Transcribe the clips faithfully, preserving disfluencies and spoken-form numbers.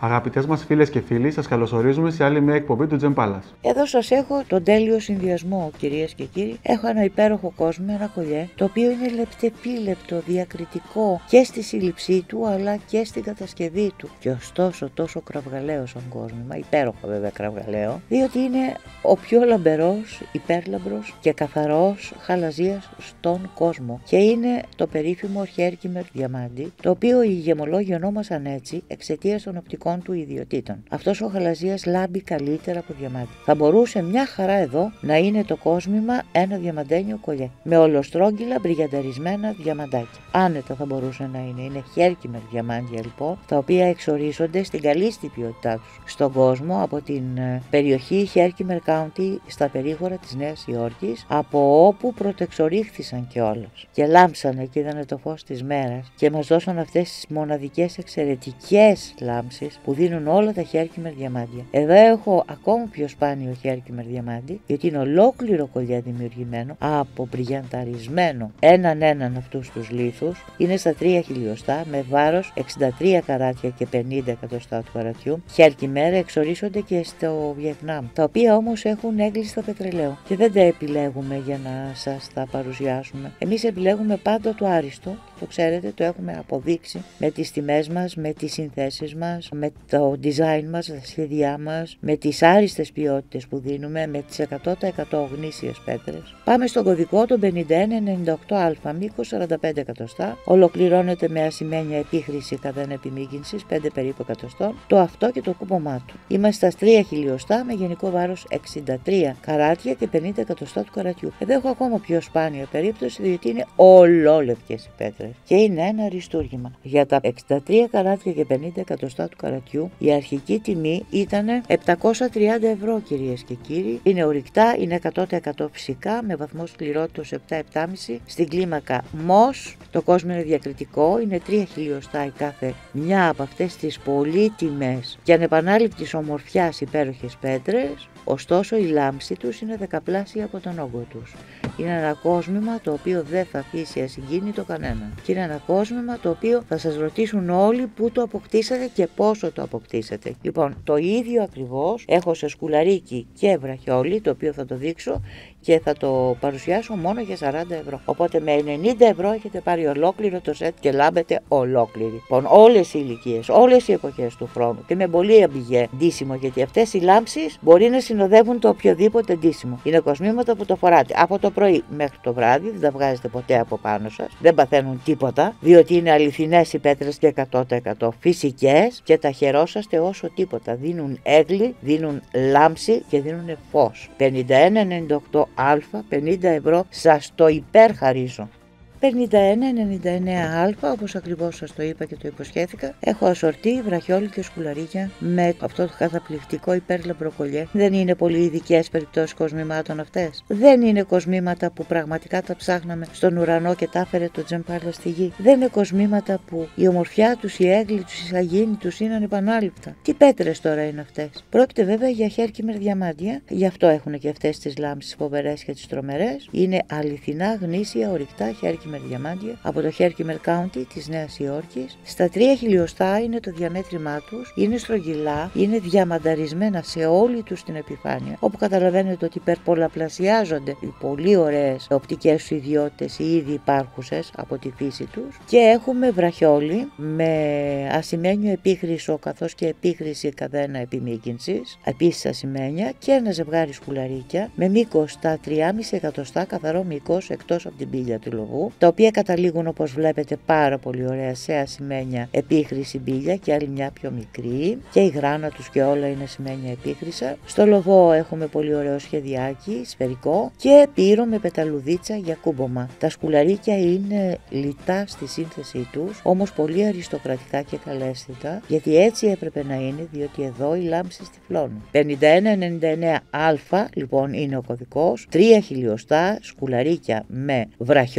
Αγαπητές μας φίλες και φίλοι, σας καλωσορίζουμε σε άλλη μια εκπομπή του Gem Palace. Εδώ σας έχω τον τέλειο συνδυασμό, κυρίες και κύριοι. Έχω ένα υπέροχο κόσμο, ένα κολλιέ, το οποίο είναι λεπτεπίλεπτο, διακριτικό και στη σύλληψή του αλλά και στην κατασκευή του. Και ωστόσο τόσο κραυγαλαίο σαν κόσμημα, υπέροχο βέβαια κραυγαλαίο, διότι είναι ο πιο λαμπερός, υπέρλαμπρος και καθαρός χαλαζίας στον κόσμο. Και είναι το περίφημο Herkimer διαμάντι, το οποίο οι γεμολόγοι ονόμασαν έτσι εξαιτίας των οπτικών του ιδιωτήτων. Αυτός ο χαλαζίας λάμπει καλύτερα από διαμάντι. Θα μπορούσε μια χαρά εδώ να είναι το κόσμημα ένα διαμαντένιο κολλιέ, με ολοστρόγγυλα μπριγιανταρισμένα διαμαντάκια. Άνετα θα μπορούσε να είναι. Είναι Herkimer διαμάντια λοιπόν, τα οποία εξορίζονται στην καλύστη ποιότητά τους στον κόσμο από την περιοχή Herkimer County στα περίγωρα της Νέας Υόρκης, από όπου πρωτεξορίχθησαν κιόλας και λάμψανε και είδανε το φως της μέρας και μας δώσαν αυτές τις μοναδικές εξαιρετικές λάμψεις που δίνουν όλα τα Herkimer διαμάντια. Εδώ έχω ακόμα πιο σπάνιο Herkimer διαμάντι, γιατί είναι ολόκληρο κολλιέ δημιουργημένο από μπριγιανταρισμένο έναν έναν αυτούς τους λίθους. Είναι στα τρία χιλιοστά με βάρος εξήντα τρία καράτια και πενήντα εκατοστά του καρατιού. Herkimer εξορίσσονται και στο Βιετνάμ, τα οποία όμως έχουν έγκλειστα πετρελαίου και δεν τα επιλέγουμε για να σας τα παρουσιάσουμε. Εμείς επιλέγουμε πάντα το άριστο, το ξέρετε, το έχουμε αποδείξει με τις τιμές μας, με τις συνθέσεις μας, με το design μας, τα σχέδιά μας, με τις άριστες ποιότητες που δίνουμε, με τις εκατό τοις εκατό γνήσιες πέτρες. Πάμε στον κωδικό των πενήντα ένα ενενήντα οκτώ α, μήκος σαράντα πέντε εκατοστά, ολοκληρώνεται με ασημένια επίχρηση κατά επιμήγυνσης πέντε περίπου εκατοστών, το αυτό και το κούπομά του. Είμαστε στα τρία χιλιοστά με γενικό βάρος εξήντα τρία καράτια και πενήντα εκατοστά του καρατιού. Εδώ έχω ακόμα πιο σπάνια περίπτωση, διότι είναι ολόλευκες οι πέτρες και είναι ένα αριστούργημα. Για τα εξήντα τρία καράτια και πενήντα εκατοστά του καρατιού η αρχική τιμή ήταν επτακόσια τριάντα ευρώ, κυρίες και κύριοι. Είναι ορυκτά, είναι εκατό τοις εκατό φυσικά, με βαθμό σκληρότητας επτά επτά κόμμα πέντε στην κλίμακα Μος. Το κόσμο είναι διακριτικό, είναι τρία χιλιοστά η κάθε μια από αυτές τις πολύτιμες και ανεπανάληπτης ομορφιάς υπέροχες πέτρες. Ωστόσο η λάμψη τους είναι δεκαπλάσια από τον όγκο τους. Είναι ένα κόσμημα το οποίο δεν θα αφήσει ασυγκίνητο κανέναν. Και είναι ένα κόσμημα το οποίο θα σας ρωτήσουν όλοι πού το αποκτήσατε και πόσο το αποκτήσατε. Λοιπόν, το ίδιο ακριβώς έχω σε σκουλαρίκι και βραχιόλι, το οποίο θα το δείξω και θα το παρουσιάσω μόνο για σαράντα ευρώ. Οπότε με ενενήντα ευρώ έχετε πάρει ολόκληρο το σετ και λάμπετε ολόκληρη. Λοιπόν, όλες οι ηλικίες, όλες οι εποχές του χρόνου και με πολύ αμπηγέ ντύσιμο, γιατί αυτές οι λάμψεις μπορεί να συνοδεύουν το οποιοδήποτε ντύσιμο. Είναι κοσμήματα που το φοράτε από το πρωί μέχρι το βράδυ, δεν τα βγάζετε ποτέ από πάνω σας, δεν παθαίνουν τίποτα, διότι είναι αληθινές οι πέτρες και εκατό τοις εκατό φυσικές και τα χαιρόσαστε όσο τίποτα. Δίνουν έγκλη, δίνουν λάμψη και δίνουν φως. πενήντα ένα ενενήντα οκτώ α, πενήντα ευρώ, σας το υπερχαρίζω. πενήντα ένα ενενήντα εννέα α, όπως ακριβώς σας το είπα και το υποσχέθηκα, έχω ασορτή, βραχιόλι και σκουλαρίκια με αυτό το καταπληκτικό υπέρλαμπρο κολλιέ. Δεν είναι πολύ ειδικές περιπτώσεις κοσμημάτων αυτές. Δεν είναι κοσμήματα που πραγματικά τα ψάχναμε στον ουρανό και τα έφερε το Gem Palace στη γη. Δεν είναι κοσμήματα που η ομορφιά τους, η έγκλη τους, η σαγίνη τους είναι ανεπανάληπτα. Τι πέτρες τώρα είναι αυτές? Πρόκειται βέβαια για Herkimer διαμάντια, γι' αυτό έχουν και αυτές τις λάμψεις φοβερές και τις τρομερές. Είναι αληθινά γνήσια ορυκτά Herkimer διαμάντια από το Herkimer County της Νέας Υόρκης. Στα τρία χιλιοστά είναι το διαμέτρημά τους, είναι στρογγυλά, είναι διαμανταρισμένα σε όλη τους την επιφάνεια, όπου καταλαβαίνετε ότι υπερπολαπλασιάζονται οι πολύ ωραίες οπτικές τους ιδιότητες οι ήδη υπάρχουσες από τη φύση τους. Και έχουμε βραχιόλι με ασημένιο επίχρησο καθώς και επίχρηση κατά ένα επιμήκυνσης, επίσης ασημένια, και ένα ζευγάρι σκουλαρίκια με μήκος στα τρία κόμμα πέντε εκατοστά καθαρό μήκος εκτός από την πύλια του λοβού, τα οποία καταλήγουν όπως βλέπετε πάρα πολύ ωραία σε ασημένια επίχρηση μπίλια και άλλη μια πιο μικρή, και η γράνα τους και όλα είναι ασημένια επίχρησα. Στο λοβό έχουμε πολύ ωραίο σχεδιάκι σφαιρικό και πύρο με πεταλουδίτσα για κούμπομα. Τα σκουλαρίκια είναι λιτά στη σύνθεσή τους, όμως πολύ αριστοκρατικά και καλέσθητα, γιατί έτσι έπρεπε να είναι, διότι εδώ οι λάμψεις τυφλώνουν. πενήντα ένα ενενήντα εννέα α λοιπόν είναι ο κωδικός, τρία χιλιοστά σκουλαρίκια με βραχιόλι,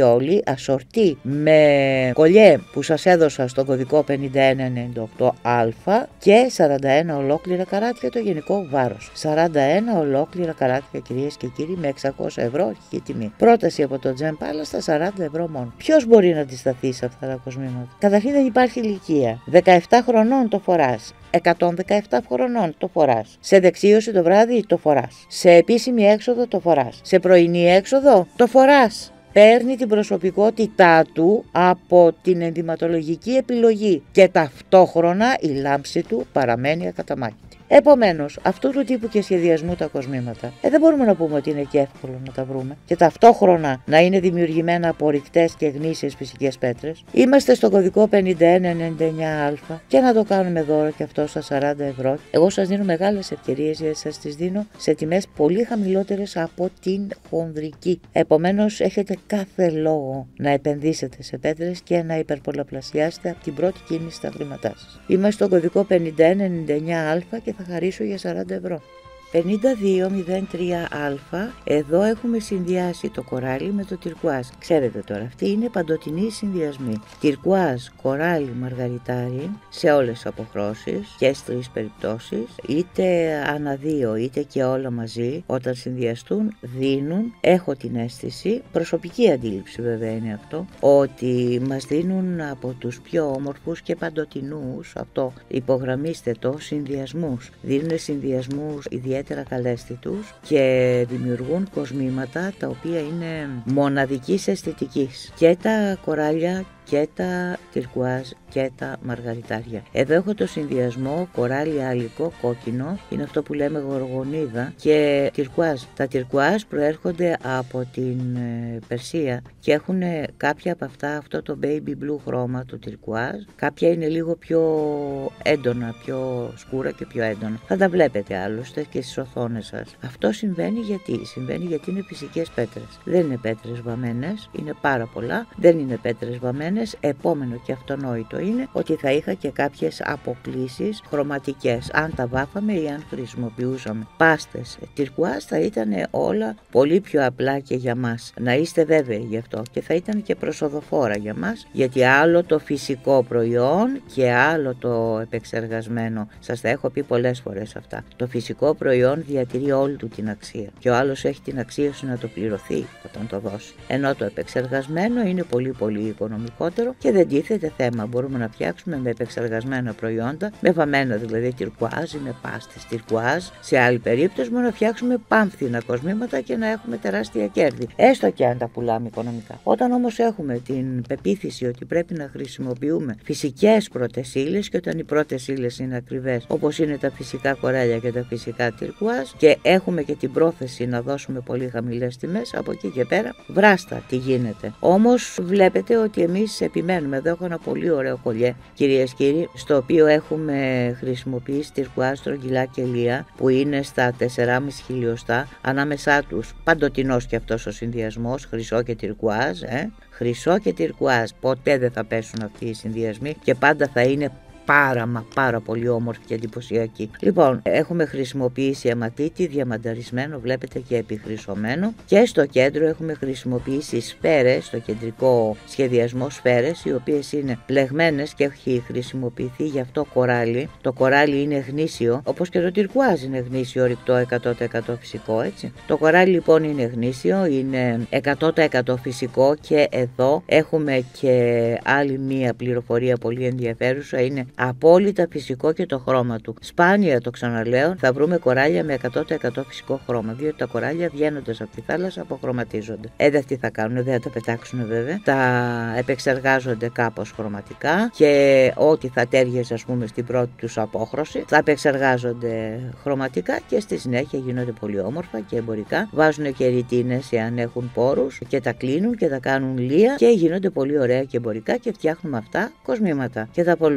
ασορτή με κολιέ που σας έδωσα στον κωδικό πενήντα ένα ενενήντα οκτώ α και σαράντα ένα ολόκληρα καράτια το γενικό βάρος. σαράντα ένα ολόκληρα καράτια, κυρίες και κύριοι, με εξακόσια ευρώ αρχική τιμή. Πρόταση από το Gem Palace στα σαράντα ευρώ μόνο. Ποιος μπορεί να αντισταθεί σε αυτά τα κοσμήματα? Καταρχήν δεν υπάρχει ηλικία. δεκαεπτά χρονών το φοράς. εκατόν δεκαεπτά χρονών το φοράς. Σε δεξίωση το βράδυ το φοράς. Σε επίσημη έξοδο το φοράς. Σε πρωινή έξοδο το φοράς. Παίρνει την προσωπικότητά του από την ενδυματολογική επιλογή και ταυτόχρονα η λάμψη του παραμένει ακαταμάχητη. Επομένως, αυτού του τύπου και σχεδιασμού τα κοσμήματα, ε, δεν μπορούμε να πούμε ότι είναι και εύκολο να τα βρούμε και ταυτόχρονα να είναι δημιουργημένα από ορυκτές και γνήσιες φυσικές πέτρες. Είμαστε στο κωδικό πενήντα ένα ενενήντα εννιά α και να το κάνουμε δώρο και αυτό στα σαράντα ευρώ. Εγώ σας δίνω μεγάλες ευκαιρίες γιατί σας τις δίνω σε τιμές πολύ χαμηλότερες από την χονδρική. Επομένως, έχετε κάθε λόγο να επενδύσετε σε πέτρες και να υπερπολαπλασιάσετε από την πρώτη κίνηση τα χρήματά σας. Είμαστε στο κωδικό πενήντα ένα ενενήντα εννιά α και θα χαρίσω για σαράντα ευρώ. πενήντα δύο μηδέν τρία α, εδώ έχουμε συνδυάσει το κοράλι με το τυρκουάζ. Ξέρετε τώρα, αυτή είναι παντοτινή συνδυασμή. Τυρκουάζ, κοράλι, μαργαριτάρι σε όλες τις αποχρώσεις και στις τρεις περιπτώσεις, είτε αναδύο είτε και όλα μαζί, όταν συνδυαστούν δίνουν, έχω την αίσθηση, προσωπική αντίληψη βέβαια είναι αυτό, ότι μας δίνουν από τους πιο όμορφους και παντοτινούς, αυτό υπογραμμίστε το, συνδυασμούς. Δίνουν συνδυασμούς ιδιαίτερα καλέσθητους και δημιουργούν κοσμήματα τα οποία είναι μοναδικής αισθητικής. Και τα κοράλια και τα τυρκουάζ και τα μαργαριτάρια. Εδώ έχω το συνδυασμό κοράλι άλικο κόκκινο, είναι αυτό που λέμε γοργονίδα, και τυρκουάζ. Τα τυρκουάζ προέρχονται από την Περσία και έχουν κάποια από αυτά αυτό το baby blue χρώμα του τυρκουάζ, κάποια είναι λίγο πιο έντονα, πιο σκούρα και πιο έντονα. Θα τα βλέπετε άλλωστε και στις οθόνες σας. Αυτό συμβαίνει γιατί, συμβαίνει γιατί είναι φυσικές πέτρες. Δεν είναι πέτρες βαμμένες, είναι πάρα πολλά, δεν είναι πέτρες βαμμένες. Επόμενο και αυτονόητο είναι ότι θα είχα και κάποιες αποκλίσεις χρωματικές. Αν τα βάφαμε ή αν χρησιμοποιούσαμε πάστες τυρκουάζ θα ήταν όλα πολύ πιο απλά και για μας. Να είστε βέβαιοι γι' αυτό και θα ήταν και προσοδοφόρα για μας, γιατί άλλο το φυσικό προϊόν και άλλο το επεξεργασμένο. Σας τα έχω πει πολλές φορές αυτά. Το φυσικό προϊόν διατηρεί όλη του την αξία και ο άλλος έχει την αξία σου να το πληρωθεί όταν το δώσει. Ενώ το επεξεργασμένο είναι πολύ πολύ οικονομικό και δεν τίθεται θέμα. Μπορούμε να φτιάξουμε με επεξεργασμένα προϊόντα, με βαμμένα δηλαδή τυρκουάζ ή με πάστες τυρκουάζ. Σε άλλη περίπτωση μπορούμε να φτιάξουμε πάμφθηνα κοσμήματα και να έχουμε τεράστια κέρδη, έστω και αν τα πουλάμε οικονομικά. Όταν όμως έχουμε την πεποίθηση ότι πρέπει να χρησιμοποιούμε φυσικές πρώτες ύλες και όταν οι πρώτες ύλες είναι ακριβές, όπως είναι τα φυσικά κοράλια και τα φυσικά τυρκουάζ, και έχουμε και την πρόθεση να δώσουμε πολύ χαμηλές τιμές, από εκεί και πέρα βράστα τι γίνεται. Όμως βλέπετε ότι εμείς επιμένουμε. Εδώ έχω ένα πολύ ωραίο κολιέ, κυρίες και κύριοι, στο οποίο έχουμε χρησιμοποιήσει τυρκουάζ, στρογγυλά και λία, που είναι στα τέσσερα κόμμα πέντε χιλιοστά. Ανάμεσά τους παντοτινός και αυτός ο συνδυασμός, χρυσό και τυρκουάζ. Ε? Χρυσό και τυρκουάζ. Ποτέ δεν θα πέσουν αυτοί οι συνδυασμοί και πάντα θα είναι πάρα μα πάρα πολύ όμορφη και εντυπωσιακή. Λοιπόν, έχουμε χρησιμοποιήσει αιματίτη, διαμανταρισμένο, βλέπετε, και επιχρυσωμένο, και στο κέντρο έχουμε χρησιμοποιήσει σφαίρες, στο κεντρικό σχεδιασμό σφαίρες, οι οποίες είναι πλεγμένες και έχει χρησιμοποιηθεί γι' αυτό κοράλι. Το κοράλι είναι γνήσιο, όπως και το τυρκουάζ είναι γνήσιο, ορυκτό εκατό τοις εκατό φυσικό, έτσι. Το κοράλι λοιπόν είναι γνήσιο, είναι εκατό τοις εκατό φυσικό και εδώ έχουμε και άλλη μία πληροφορία πολύ ενδιαφέρουσα, είναι απόλυτα φυσικό και το χρώμα του. Σπάνια, το ξαναλέω, θα βρούμε κοράλια με εκατό τοις εκατό φυσικό χρώμα, διότι τα κοράλια βγαίνοντας από τη θάλασσα αποχρωματίζονται. Ε, δεν τι θα κάνουν, δεν θα τα πετάξουν βέβαια. Τα επεξεργάζονται κάπως χρωματικά και ό,τι θα τέριαζε, ας πούμε, στην πρώτη τους απόχρωση, θα επεξεργάζονται χρωματικά και στη συνέχεια γίνονται πολύ όμορφα και εμπορικά. Βάζουν και ρητίνες εάν έχουν πόρους και τα κλείνουν και τα κάνουν λία και γίνονται πολύ ωραία και εμπορικά και φτιάχνουμε αυτά κοσμήματα και τα πολλούν. Εδώ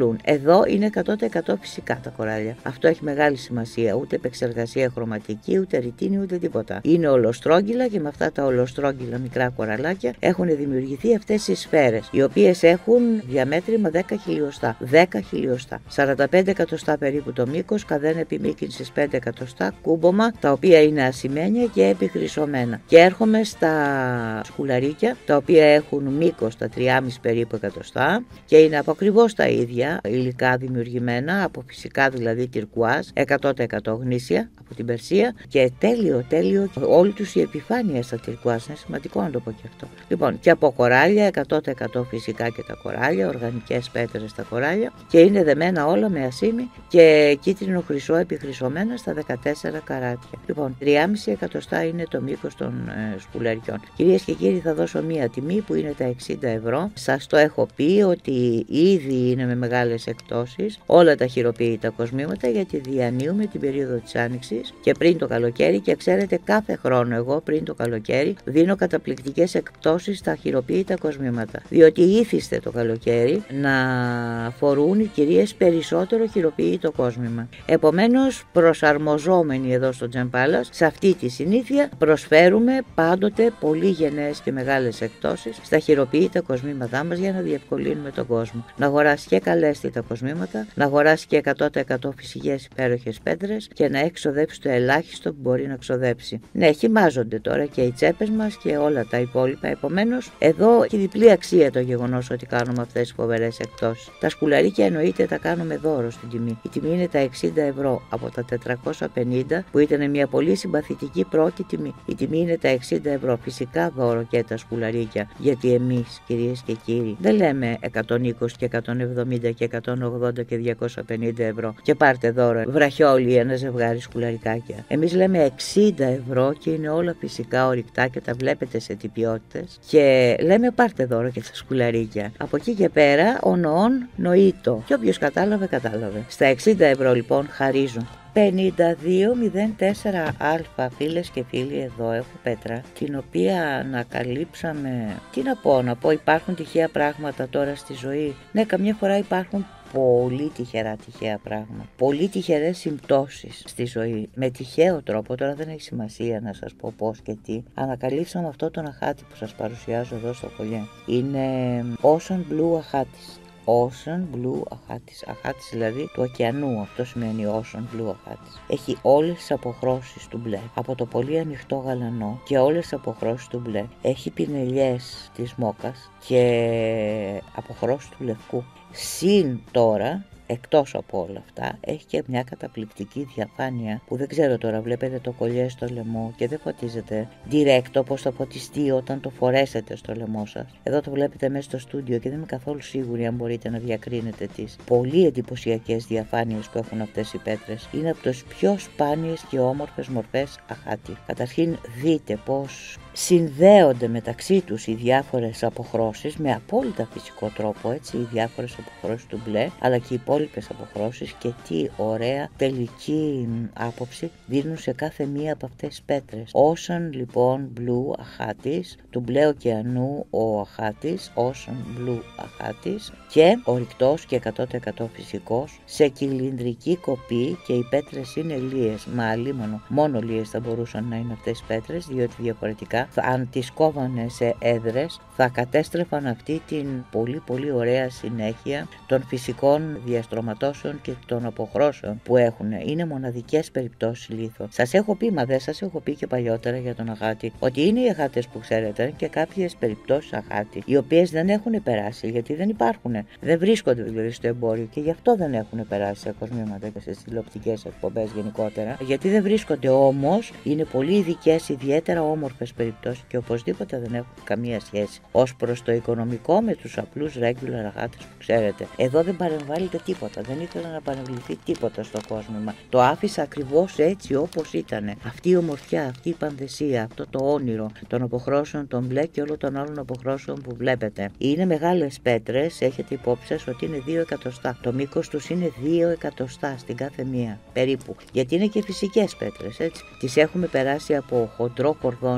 Εδώ είναι εκατό τοις εκατό φυσικά τα κοράλια. Αυτό έχει μεγάλη σημασία. Ούτε επεξεργασία χρωματική, ούτε ρητίνη, ούτε τίποτα. Είναι ολοστρόγγυλα και με αυτά τα ολοστρόγγυλα μικρά κοραλάκια έχουν δημιουργηθεί αυτές οι σφαίρες, οι οποίες έχουν διαμέτρημα δέκα χιλιοστά. δέκα χιλιοστά. σαράντα πέντε εκατοστά περίπου το μήκος, καδένα επιμήκυνσης πέντε εκατοστά, κούμπομα, τα οποία είναι ασημένια και επιχρυσωμένα. Και έρχομαι στα σκουλαρίκια, τα οποία έχουν μήκος τα τρία κόμμα πέντε περίπου εκατοστά και είναι από ακριβώς τα ίδια υλικά δημιουργημένα, από φυσικά δηλαδή τυρκουάζ, εκατό τοις εκατό γνήσια από την Περσία και τέλειο, τέλειο όλη τους η επιφάνεια στα τυρκουάζ, είναι σημαντικό να το πω και αυτό. Λοιπόν, και από κοράλια, εκατό τοις εκατό φυσικά και τα κοράλια, οργανικές πέτρες στα κοράλια και είναι δεμένα όλα με ασήμι και κίτρινο χρυσό επιχρυσωμένα στα δεκατέσσερα καράτια. Λοιπόν, τρία κόμμα πέντε εκατοστά είναι το μήκος των ε, σκουλαριών. Κυρίες και κύριοι, θα δώσω μία τιμή που είναι τα εξήντα ευρώ. Σας το έχω πει ότι ήδη είναι με μεγάλες εκπτώσεις όλα τα χειροποίητα κοσμήματα, γιατί διανύουμε την περίοδο της Άνοιξης και πριν το καλοκαίρι, και ξέρετε κάθε χρόνο εγώ πριν το καλοκαίρι δίνω καταπληκτικές εκπτώσεις στα χειροποίητα κοσμήματα, διότι ήθιστε το καλοκαίρι να φορούν οι κυρίες περισσότερο χειροποίητο κόσμημα. Επομένως, προσαρμοζόμενοι εδώ στο Gem Palace σε αυτή τη συνήθεια, προσφέρουμε πάντοτε πολύ γενναίες και μεγάλες εκπτώσεις στα χειροποίητα κοσμήματά μας για να διευκολύνουμε τον κόσμο να αγοράσει και καλέσθητα κοσμήματα, να αγοράσει και εκατό τοις εκατό φυσικές υπέροχες πέτρες και να έχει ξοδέψει το ελάχιστο που μπορεί να ξοδέψει. Ναι, χυμάζονται τώρα και οι τσέπες μας και όλα τα υπόλοιπα. Επομένως, εδώ έχει διπλή αξία το γεγονός ότι κάνουμε αυτές τις φοβερές εκπτώσεις. Τα σκουλαρίκια εννοείται τα κάνουμε δώρο στην τιμή. Η τιμή είναι τα εξήντα ευρώ από τα τετρακόσια πενήντα που ήταν μια πολύ συμπαθητική πρώτη τιμή. Η τιμή είναι τα εξήντα ευρώ. Φυσικά δώρο και τα σκουλαρίκια, γιατί εμείς, κυρίες και κύριοι, δεν λέμε εκατόν είκοσι και εκατόν εβδομήντα και εκατόν ογδόντα και διακόσια πενήντα ευρώ και πάρτε δώρο βραχιόλι ένα ζευγάρι σκουλαρικάκια. Εμείς λέμε εξήντα ευρώ και είναι όλα φυσικά ορυκτά και τα βλέπετε σε τυπιότητες και λέμε πάρτε δώρο και τα σκουλαρίκια. Από εκεί και πέρα ο νοών νοήτο και όποιος κατάλαβε κατάλαβε. Στα εξήντα ευρώ λοιπόν χαρίζουν πενήντα δύο μηδέν τέσσερα α, φίλες και φίλοι, εδώ έχω πέτρα την οποία ανακαλύψαμε. Τι να πω, να πω υπάρχουν τυχαία πράγματα τώρα στη ζωή. Ναι, καμιά φορά υπάρχουν πολύ τυχερά τυχαία πράγματα, πολύ τυχερές συμπτώσεις στη ζωή, με τυχαίο τρόπο, τώρα δεν έχει σημασία να σας πω πώς και τι. Ανακαλύψαμε αυτό τον αχάτη που σας παρουσιάζω εδώ στο κολλιέ. Είναι Ocean Blue αχάτης. Ocean Blue αχάτης, αχάτης δηλαδή του ωκεανού, αυτό σημαίνει Ocean Blue αχάτης. Έχει όλες τις αποχρώσεις του μπλε, από το πολύ ανοιχτό γαλανό και όλες τις αποχρώσεις του μπλε. Έχει πινελιές της μόκας και αποχρώσεις του λευκού. Συν τώρα, εκτός από όλα αυτά, έχει και μια καταπληκτική διαφάνεια που δεν ξέρω τώρα, βλέπετε το κολλιέ στο λαιμό και δεν φωτίζεται direct όπως θα φωτιστεί όταν το φορέσετε στο λαιμό σας. Εδώ το βλέπετε μέσα στο στούντιο και δεν είμαι καθόλου σίγουρη αν μπορείτε να διακρίνετε τις πολύ εντυπωσιακές διαφάνειες που έχουν αυτές οι πέτρες. Είναι από τις πιο σπάνιες και όμορφες μορφές αχάτη. Καταρχήν δείτε πως συνδέονται μεταξύ τους οι διάφορες αποχρώσεις με απόλυτα φυσικό τρόπο, έτσι, οι διάφορες αποχρώσεις του μπλε, αλλά και οι υπόλοιπες αποχρώσεις, και τι ωραία τελική άποψη δίνουν σε κάθε μία από αυτές τις πέτρες. Ocean λοιπόν Blue αχάτης, του μπλε ωκεανού ο αχάτης, Ocean Blue αχάτης και ορυκτός και εκατό τοις εκατό φυσικός, σε κυλινδρική κοπή και οι πέτρες είναι λίες, μα αλίμονο, μόνο λίες θα μπορούσαν να είναι αυτές οι πέτρες, διότι διαφορετικά αν τις κόβανε σε έδρες θα κατέστρεφαν αυτή την πολύ πολύ ωραία συνέχεια των φυσικών διαστρωματώσεων και των αποχρώσεων που έχουν. Είναι μοναδικές περιπτώσεις λίθων. Σας έχω πει, μα δεν σας έχω πει και παλιότερα για τον αχάτη, ότι είναι οι αχάτες που ξέρετε και κάποιες περιπτώσεις αχάτη οι οποίες δεν έχουν περάσει, γιατί δεν υπάρχουν, δεν βρίσκονται δηλαδή στο εμπόριο και γι' αυτό δεν έχουν περάσει σε κοσμήματα και σε τηλεοπτικές εκπομπές γενικότερα, γιατί δεν βρίσκονται. Όμως είναι πολύ ειδικές, ιδιαίτερα όμορφες περιπτώσεις και οπωσδήποτε δεν έχουν καμία σχέση ως προς το οικονομικό με τους απλούς regular αχάτες που ξέρετε. Εδώ δεν παρεμβάλλεται τίποτα, δεν ήθελα να παρεμβληθεί τίποτα στο κόσμημα. Το άφησα ακριβώς έτσι όπως ήταν. Αυτή η ομορφιά, αυτή η πανδεσία, αυτό το όνειρο των αποχρώσεων των μπλε και όλων των άλλων αποχρώσεων που βλέπετε. Είναι μεγάλες πέτρες, έχετε υπόψη σας ότι είναι δύο εκατοστά. Το μήκος τους είναι δύο εκατοστά στην κάθε μία περίπου. Γιατί είναι και φυσικές πέτρες, έτσι. Τις έχουμε περάσει από χοντρό κορδόνι υψηλό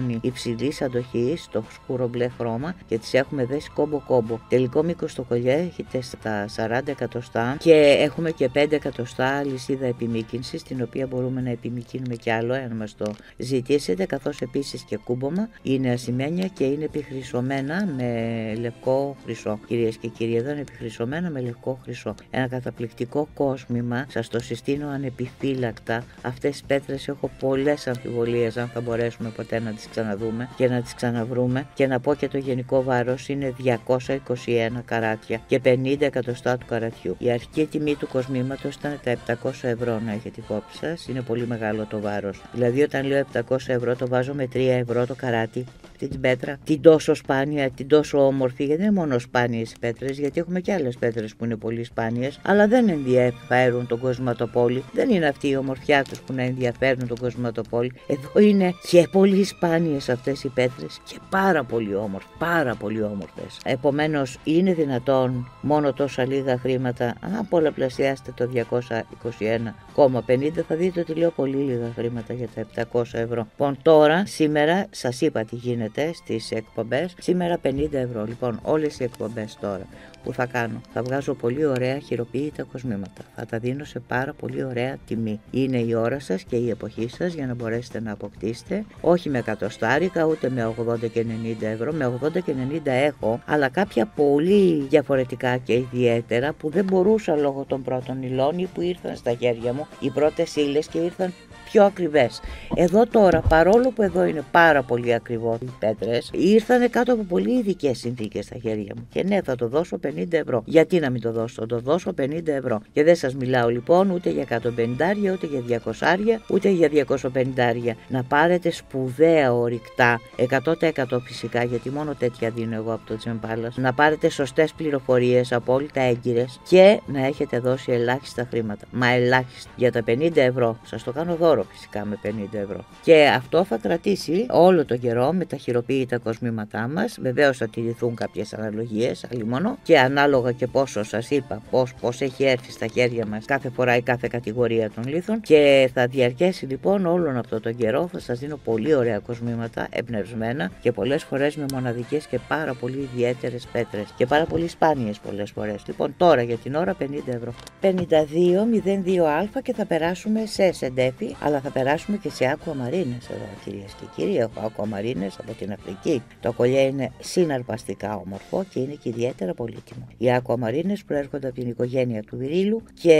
υψηλής αντοχής, το σκούρο μπλε χρώμα, και τις έχουμε δέσει κόμπο κόμπο. Τελικό μήκος το κολλιέ έχετε στα σαράντα εκατοστά και έχουμε και πέντε εκατοστά αλυσίδα επιμήκυνσης, την οποία μπορούμε να επιμηκύνουμε κι άλλο αν μας το ζητήσετε, καθώς επίσης και κούμπομα. Είναι ασημένια και είναι επιχρυσωμένα με λευκό χρυσό. Κυρίες και κύριοι, εδώ είναι επιχρυσωμένα με λευκό χρυσό. Ένα καταπληκτικό κόσμημα, σας το συστήνω ανεπιφύλακτα. Αυτές τις πέτρες έχω πολλές αμφιβολίες αν θα μπορέσουμε ποτέ να τις ξαναδούμε και να τις ξαναβρούμε. Και να πω και το γενικό βάρος είναι διακόσια είκοσι ένα καράτια και πενήντα εκατοστά του καρατιού. Η αρχική τιμή του κοσμήματος ήταν τα επτακόσια ευρώ, να έχετε υπόψη σας. Είναι πολύ μεγάλο το βάρος. Δηλαδή, όταν λέω επτακόσια ευρώ, το βάζω με τρία ευρώ το καράτι, αυτή την πέτρα, την τόσο σπάνια, την τόσο όμορφη, γιατί δεν είναι μόνο σπάνιες οι πέτρες, γιατί έχουμε και άλλες πέτρες που είναι πολύ σπάνιες, αλλά δεν ενδιαφέρουν τον κοσματοπόλη. Δεν είναι αυτή η ομορφιά τους που να ενδιαφέρουν τον κοσματοπόλη. Εδώ είναι και πολύ σπάνιες αυτές οι πέτρες και πάρα πολύ όμορφες, πάρα πολύ όμορφες. Επομένως, είναι δυνατόν μόνο τόσα λίγα χρήματα, αν πολλαπλασιάσετε το διακόσια είκοσι ένα κόμμα πενήντα, θα δείτε ότι λέω πολύ λίγα χρήματα για τα επτακόσια ευρώ. Λοιπόν, τώρα, σήμερα, σας είπα τι γίνεται στις εκπομπές, σήμερα πενήντα ευρώ. Λοιπόν, όλες οι εκπομπές τώρα που θα κάνω, θα βγάζω πολύ ωραία χειροποίητα κοσμήματα. Θα τα δίνω σε πάρα πολύ ωραία τιμή. Είναι η ώρα σας και η εποχή σας για να μπορέσετε να αποκτήσετε, όχι με εκατοστάρικα, ούτε με ογδόντα και ενενήντα ευρώ. Με ογδόντα και ενενήντα έχω, αλλά κάποια πολύ διαφορετικά και ιδιαίτερα που δεν μπορούσα λόγω των πρώτων υλών ή που ήρθαν στα χέρια μου οι πρώτες ύλες και ήρθαν πιο ακριβές. Εδώ τώρα, παρόλο που εδώ είναι πάρα πολύ ακριβό οι πέτρες, ήρθαν κάτω από πολύ ειδικές συνθήκες στα χέρια μου. Και ναι, θα το δώσω πενήντα ευρώ. Γιατί να μην το δώσω, θα το δώσω πενήντα ευρώ. Και δεν σας μιλάω λοιπόν ούτε για εκατόν πενήντα, ούτε για διακόσια, ούτε για διακόσια πενήντα. Να πάρετε σπουδαία ορυκτά, εκατό τοις εκατό φυσικά, γιατί μόνο τέτοια δίνω εγώ από το Τζεμπάλας. Να πάρετε σωστές πληροφορίες, απόλυτα έγκυρες και να έχετε δώσει ελάχιστα χρήματα. Μα ελάχιστα. Για τα πενήντα ευρώ, σας το κάνω δώρο φυσικά με πενήντα ευρώ. Και αυτό θα κρατήσει όλο το καιρό με τα χειροποίητα κοσμήματά μας. Βεβαίως θα τηρηθούν κάποιες αναλογίες, αλλήμονο, και ανάλογα και πόσο σας είπα, πώς, πώς έχει έρθει στα χέρια μας κάθε φορά η κάθε κατηγορία των λίθων. Και θα διαρκέσει λοιπόν όλον αυτό τον καιρό. Θα σας δίνω πολύ ωραία κοσμήματα, εμπνευσμένα και πολλές φορές με μοναδικές και πάρα πολύ ιδιαίτερες πέτρες. Και πάρα πολύ σπάνιες πολλές φορές. Λοιπόν, τώρα για την ώρα πενήντα ευρώ. πενήντα δύο μηδέν δύο α και θα περάσουμε σε σεντέφι, αλλά θα περάσουμε και σε ακουαμαρίνες εδώ, κυρίες και κύριοι. Έχω ακουαμαρίνες από την Αφρική. Το κολλιέ είναι συναρπαστικά όμορφο και είναι και ιδιαίτερα πολύτιμο. Οι ακουαμαρίνες προέρχονται από την οικογένεια του βυρίλου και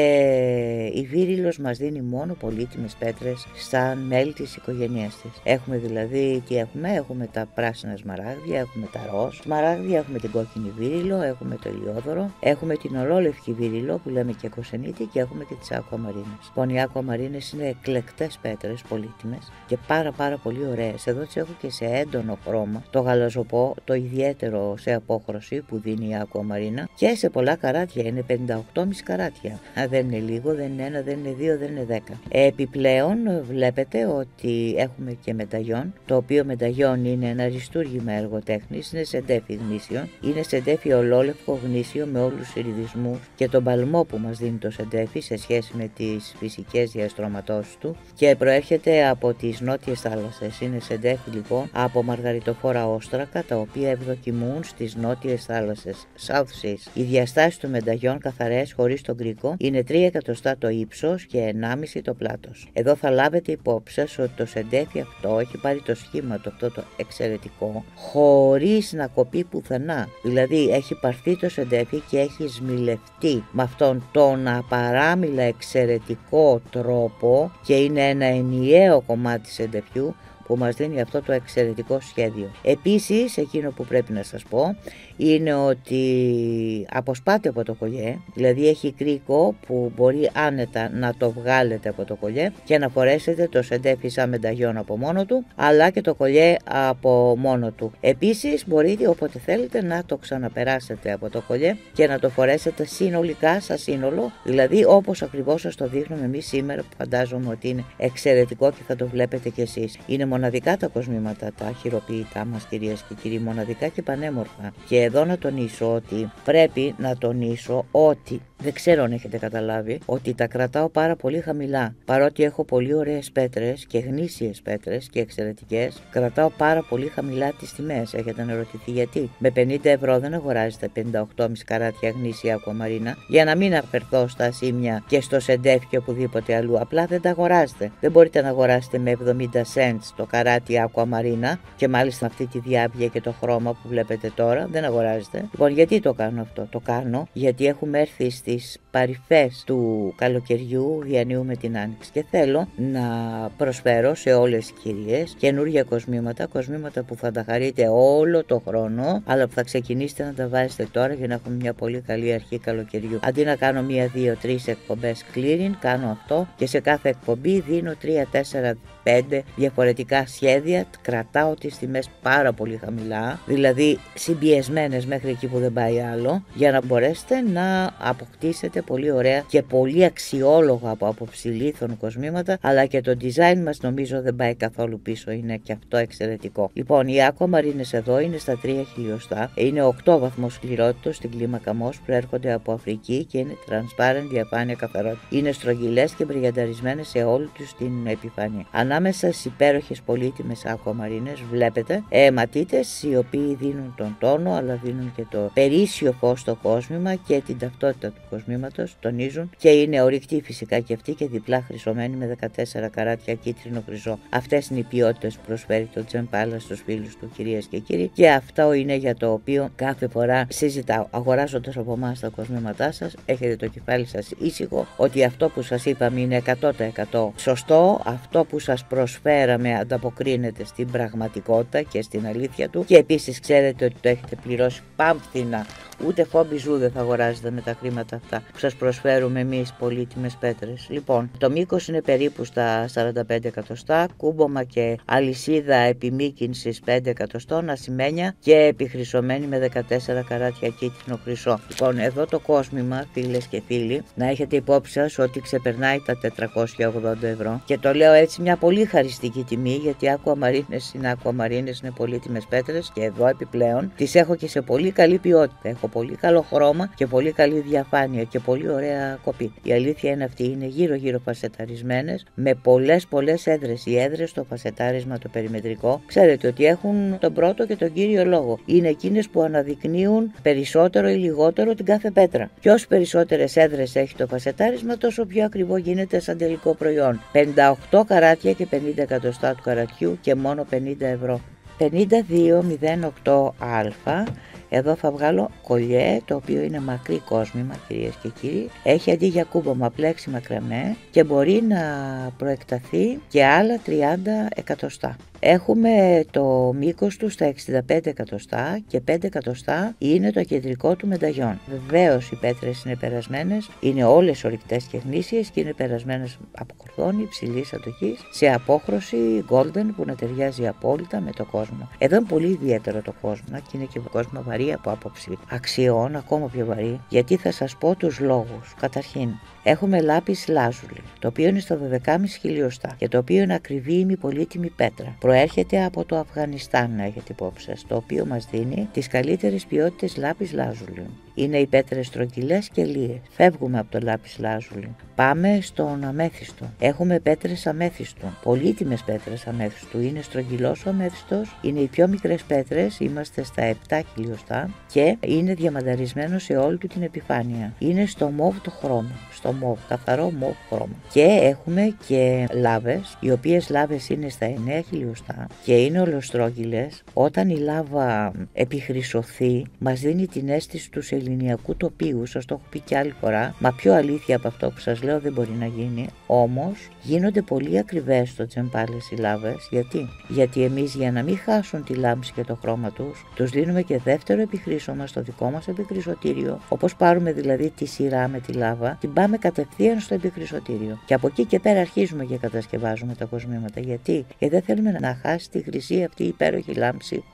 η βύριλος μας δίνει μόνο πολύτιμες πέτρες σαν μέλη της οικογένειας της. Έχουμε δηλαδή, τι έχουμε, έχουμε τα πράσινα σμαράγδια, έχουμε τα ροζ σμαράγδια, έχουμε την κόκκινη βύριλο, έχουμε το ηλιόδωρο, έχουμε την ολόλευκη βύριλο που λέμε και κοσενίτη και έχουμε και τις ακουαμαρίνες. Λοιπόν, οι ακουαμαρίνες είναι εκλεκτές πέτρες, πολύτιμες και πάρα πάρα πολύ ωραίες. Εδώ τις έχω και σε έντονο χρώμα, το γαλαζοπό, το ιδιαίτερο σε απόχρωση που δίνει η ακουαμαρίνα, και σε πολλά καράτια, είναι πενήντα οκτώ κόμμα πέντε καράτια. Α, δεν είναι λίγο, δεν είναι ένα, δεν είναι δύο, δεν είναι δέκα. Επιπλέον βλέπετε ότι έχουμε και μεταγιόν, το οποίο μεταγιόν είναι ένα αριστούργημα εργοτέχνης, είναι σεντέφι γνήσιο, είναι σεντέφι ολόλευκο γνήσιο με όλους τους ιριδισμούς και τον παλμό που μας δίνει το σεντέφι σε σχέση με τις φυσικές διαστρωματώσεις του και προέρχεται από τις νότιες θάλασσες. Είναι σεντέφι λοιπόν από μαργαριτοφόρα όστρακα, τα οποία ευδοκιμούν στις νότιες θάλασσες, South Seas. Οι διαστάσεις του μεταγιόν καθαρές χωρίς τον κρίκο είναι τρία εκατοστά το ύψος και ενάμιση το πλάτος. Εδώ θα λάβετε υπόψη σας ότι το σεντέφι αυτό έχει πάρει το σχήμα του αυτό το εξαιρετικό χωρίς να κοπεί πουθενά. Δηλαδή έχει πάρθει το σεντέφι και έχει σμιλευτεί με αυτόν τον απαράμιλα εξαιρετικό τρόπο και είναι ένα ενιαίο κομμάτι σεντεφιού που μας δίνει αυτό το εξαιρετικό σχέδιο. Επίσης, εκείνο που πρέπει να σας πω είναι ότι αποσπάται από το κολλιέ, δηλαδή έχει κρίκο που μπορεί άνετα να το βγάλετε από το κολλιέ και να φορέσετε το σεντέφι σαν μενταγιόν από μόνο του, αλλά και το κολλιέ από μόνο του. Επίσης, μπορείτε όποτε θέλετε να το ξαναπεράσετε από το κολλιέ και να το φορέσετε συνολικά σαν σύνολο, δηλαδή όπως ακριβώς σας το δείχνουμε εμείς σήμερα, που φαντάζομαι ότι είναι εξαιρετικό και θα το βλέπετε κι εσείς. Είναι μοναδικά τα κοσμήματα, τα χειροποίητά μας, κυρίες και κύριοι, μοναδικά και πανέμορφα. Και εδώ να τονίσω ότι πρέπει να τονίσω ότι δεν ξέρω αν έχετε καταλάβει, ότι τα κρατάω πάρα πολύ χαμηλά. Παρότι έχω πολύ ωραίες πέτρες και γνήσιες πέτρες και εξαιρετικές, κρατάω πάρα πολύ χαμηλά τις τιμές. Έχετε αναρωτηθεί γιατί? Με πενήντα ευρώ δεν αγοράζετε πενήντα οκτώ κόμμα πέντε καράτια γνήσια ακουαμαρίνα, για να μην αφαιρθώ στα Ασίμια και στο Σεντέφ και οπουδήποτε αλλού. Απλά δεν τα αγοράζετε. Δεν μπορείτε να αγοράσετε με εβδομήντα cents το καράτι ακουαμαρίνα, και μάλιστα αυτή τη διάβγεια και το χρώμα που βλέπετε τώρα. Δεν αγοράζετε. Λοιπόν, γιατί το κάνω αυτό? Το κάνω γιατί έχουμε έρθει στις παρυφές του καλοκαιριού, διανύουμε την άνοιξη και θέλω να προσφέρω σε όλες τις κυρίες καινούργια κοσμήματα, κοσμήματα που θα τα χαρείτε όλο το χρόνο, αλλά που θα ξεκινήσετε να τα βάζετε τώρα για να έχουμε μια πολύ καλή αρχή καλοκαιριού. Αντί να κάνω μία, δύο, τρεις εκπομπές clearing, κάνω αυτό και σε κάθε εκπομπή δίνω τρία, τέσσερα, πέντε διαφορετικά σχέδια. Κρατάω τις τιμές πάρα πολύ χαμηλά, δηλαδή συμπιεσμένες μέχρι εκεί που δεν πάει άλλο, για να μπορέσετε να αποκτήσετε πολύ ωραία και πολύ αξιόλογα από άποψη λίθων κοσμήματα, αλλά και το design μας νομίζω δεν πάει καθόλου πίσω, είναι και αυτό εξαιρετικό. Λοιπόν, οι ακουαμαρίνες εδώ είναι στα τρία χιλιοστά, είναι οκτώ βαθμούς σκληρότητος στην κλίμακα Mohs, προέρχονται από Αφρική και είναι transparent, διαφάνεια, καθαρότητα. Είναι στρογγυλές και μπριγιανταρισμένες σε όλη τους την επιφάνεια. Ανάμεσα στις υπέροχες πολύτιμες ακουαμαρίνες βλέπετε αιματίτες οι οποίοι δίνουν τον τόνο, αλλά δίνουν και το περίσσιο φως στο κόσμημα και την ταυτότητα του κοσμήματος, τονίζουν, και είναι ορυκτή φυσικά και αυτή και διπλά χρυσωμένη με δεκατέσσερα καράτια κίτρινο χρυσό. Αυτές είναι οι ποιότητες που προσφέρει το Gem Palace στους φίλους του, κυρίες και κύριοι, και αυτό είναι για το οποίο κάθε φορά συζητάω. Αγοράζοντας από εμάς τα κοσμήματά σας, έχετε το κεφάλι σας ήσυχο ότι αυτό που σας είπαμε είναι εκατό τοις εκατό σωστό, αυτό που σας προσφέραμε ανταποκρίνεται στην πραγματικότητα και στην αλήθεια του, και επίσης ξέρετε ότι το έχετε πληρώσει πάμφθηνα. Ούτε φόμπιζού δεν θα αγοράζετε με τα χρήματα αυτά που σας προσφέρουμε εμείς, πολύτιμες πέτρες. Λοιπόν, το μήκος είναι περίπου στα σαράντα πέντε εκατοστά, κούμπομα και αλυσίδα επιμήκυνσης πέντε εκατοστών, ασημένια και επιχρυσωμένη με δεκατέσσερα καράτια κίτρινο χρυσό. Λοιπόν, εδώ το κόσμημα, φίλες και φίλοι, να έχετε υπόψη σας ότι ξεπερνάει τα τετρακόσια ογδόντα ευρώ, και το λέω έτσι μια πολύ χαριστική τιμή, γιατί ακουαμαρίνες είναι ακουαμαρίνες, είναι πολύτιμες πέτρες, και εδώ επιπλέον τις έχω και σε πολύ καλή ποιότητα. Έχω πολύ καλό χρώμα και πολύ καλή διαφάνεια και πολύ ωραία κοπή. Η αλήθεια είναι αυτή, είναι γύρω γύρω φασεταρισμένες με πολλές πολλές έδρες. Οι έδρες στο φασετάρισμα το περιμετρικό, ξέρετε ότι έχουν τον πρώτο και τον κύριο λόγο. Είναι εκείνες που αναδεικνύουν περισσότερο ή λιγότερο την κάθε πέτρα. Και όσο περισσότερες έδρες έχει το φασετάρισμα, τόσο πιο ακριβό γίνεται σαν τελικό προϊόν. πενήντα οκτώ καράτια και πενήντα εκατοστά του καρατιού και μόνο πενήντα ευρώ. πενήντα δύο μηδέν οκτώ α. Εδώ θα βγάλω κολλιέ, το οποίο είναι μακρύ κόσμημα, κυρίες και κύριοι. Έχει αντί για κούμπομα πλέξιμα κρεμέ και μπορεί να προεκταθεί και άλλα τριάντα εκατοστά. Έχουμε το μήκος του στα εξήντα πέντε εκατοστά και πέντε εκατοστά είναι το κεντρικό του μενταγιόν. Βεβαίως οι πέτρες είναι περασμένες, είναι όλες ορυκτές και γνήσιες και είναι περασμένες από κορδόνι υψηλής αντοχής σε απόχρωση golden που να ταιριάζει απόλυτα με το κόσμο. Εδώ είναι πολύ ιδιαίτερο το κόσμο και είναι και κόσμο βαρύ από άποψη αξιών, ακόμα πιο βαρύ, γιατί θα σας πω τους λόγους. Καταρχήν, έχουμε λάπις λάζουλη, το οποίο είναι στο δώδεκα κόμμα πέντε χιλιοστά και το οποίο είναι ακριβή ημιπολίτιμη πέτρα. Προέρχεται από το Αφγανιστάν, να έχετε υπόψη σας, το οποίο μας δίνει τις καλύτερες ποιότητες λάπις λάζουλη. Είναι οι πέτρες στρογγυλές και λίες. Φεύγουμε από το λάπις λάζουλη. Πάμε στον αμέθιστο. Έχουμε πέτρες αμέθιστου. Πολύτιμες πέτρες αμέθιστου. Είναι στρογγυλός ο αμέθιστος. Είναι οι πιο μικρές πέτρες. Είμαστε στα επτά χιλιοστά και είναι διαμανταρισμένο σε όλη του την επιφάνεια. Είναι στο μοβ το χρώμα. Στο μοβ, καθαρό μοβ χρώμα. Και έχουμε και λάβες, οι οποίες λάβες είναι στα εννέα χιλιοστά και είναι ολοστρόγγυλες. Όταν η λάβα επιχρυσωθεί, μας δίνει την αίσθηση του ελληνιακού τοπίου. Σας το έχω πει και άλλη φορά. Μα πιο αλήθεια από αυτό που σας λέω δεν μπορεί να γίνει. Όμως γίνονται πολύ ακριβές στο Gem Palace οι λάβες. Γιατί? Γιατί εμείς, για να μην χάσουν τη λάμψη και το χρώμα τους, τους δίνουμε και δεύτερο επιχρήσωμα στο δικό μας επιχρυσωτήριο. Όπως πάρουμε δηλαδή τη σειρά με τη λάβα, την πάμε κατευθείαν στο επιχρυσωτήριο. Και από εκεί και πέρα αρχίζουμε και κατασκευάζουμε τα κοσμήματα. Γιατί? Γιατί δεν θέλουμε να χάσει τη χρυσή αυτή υπέροχη λάμψη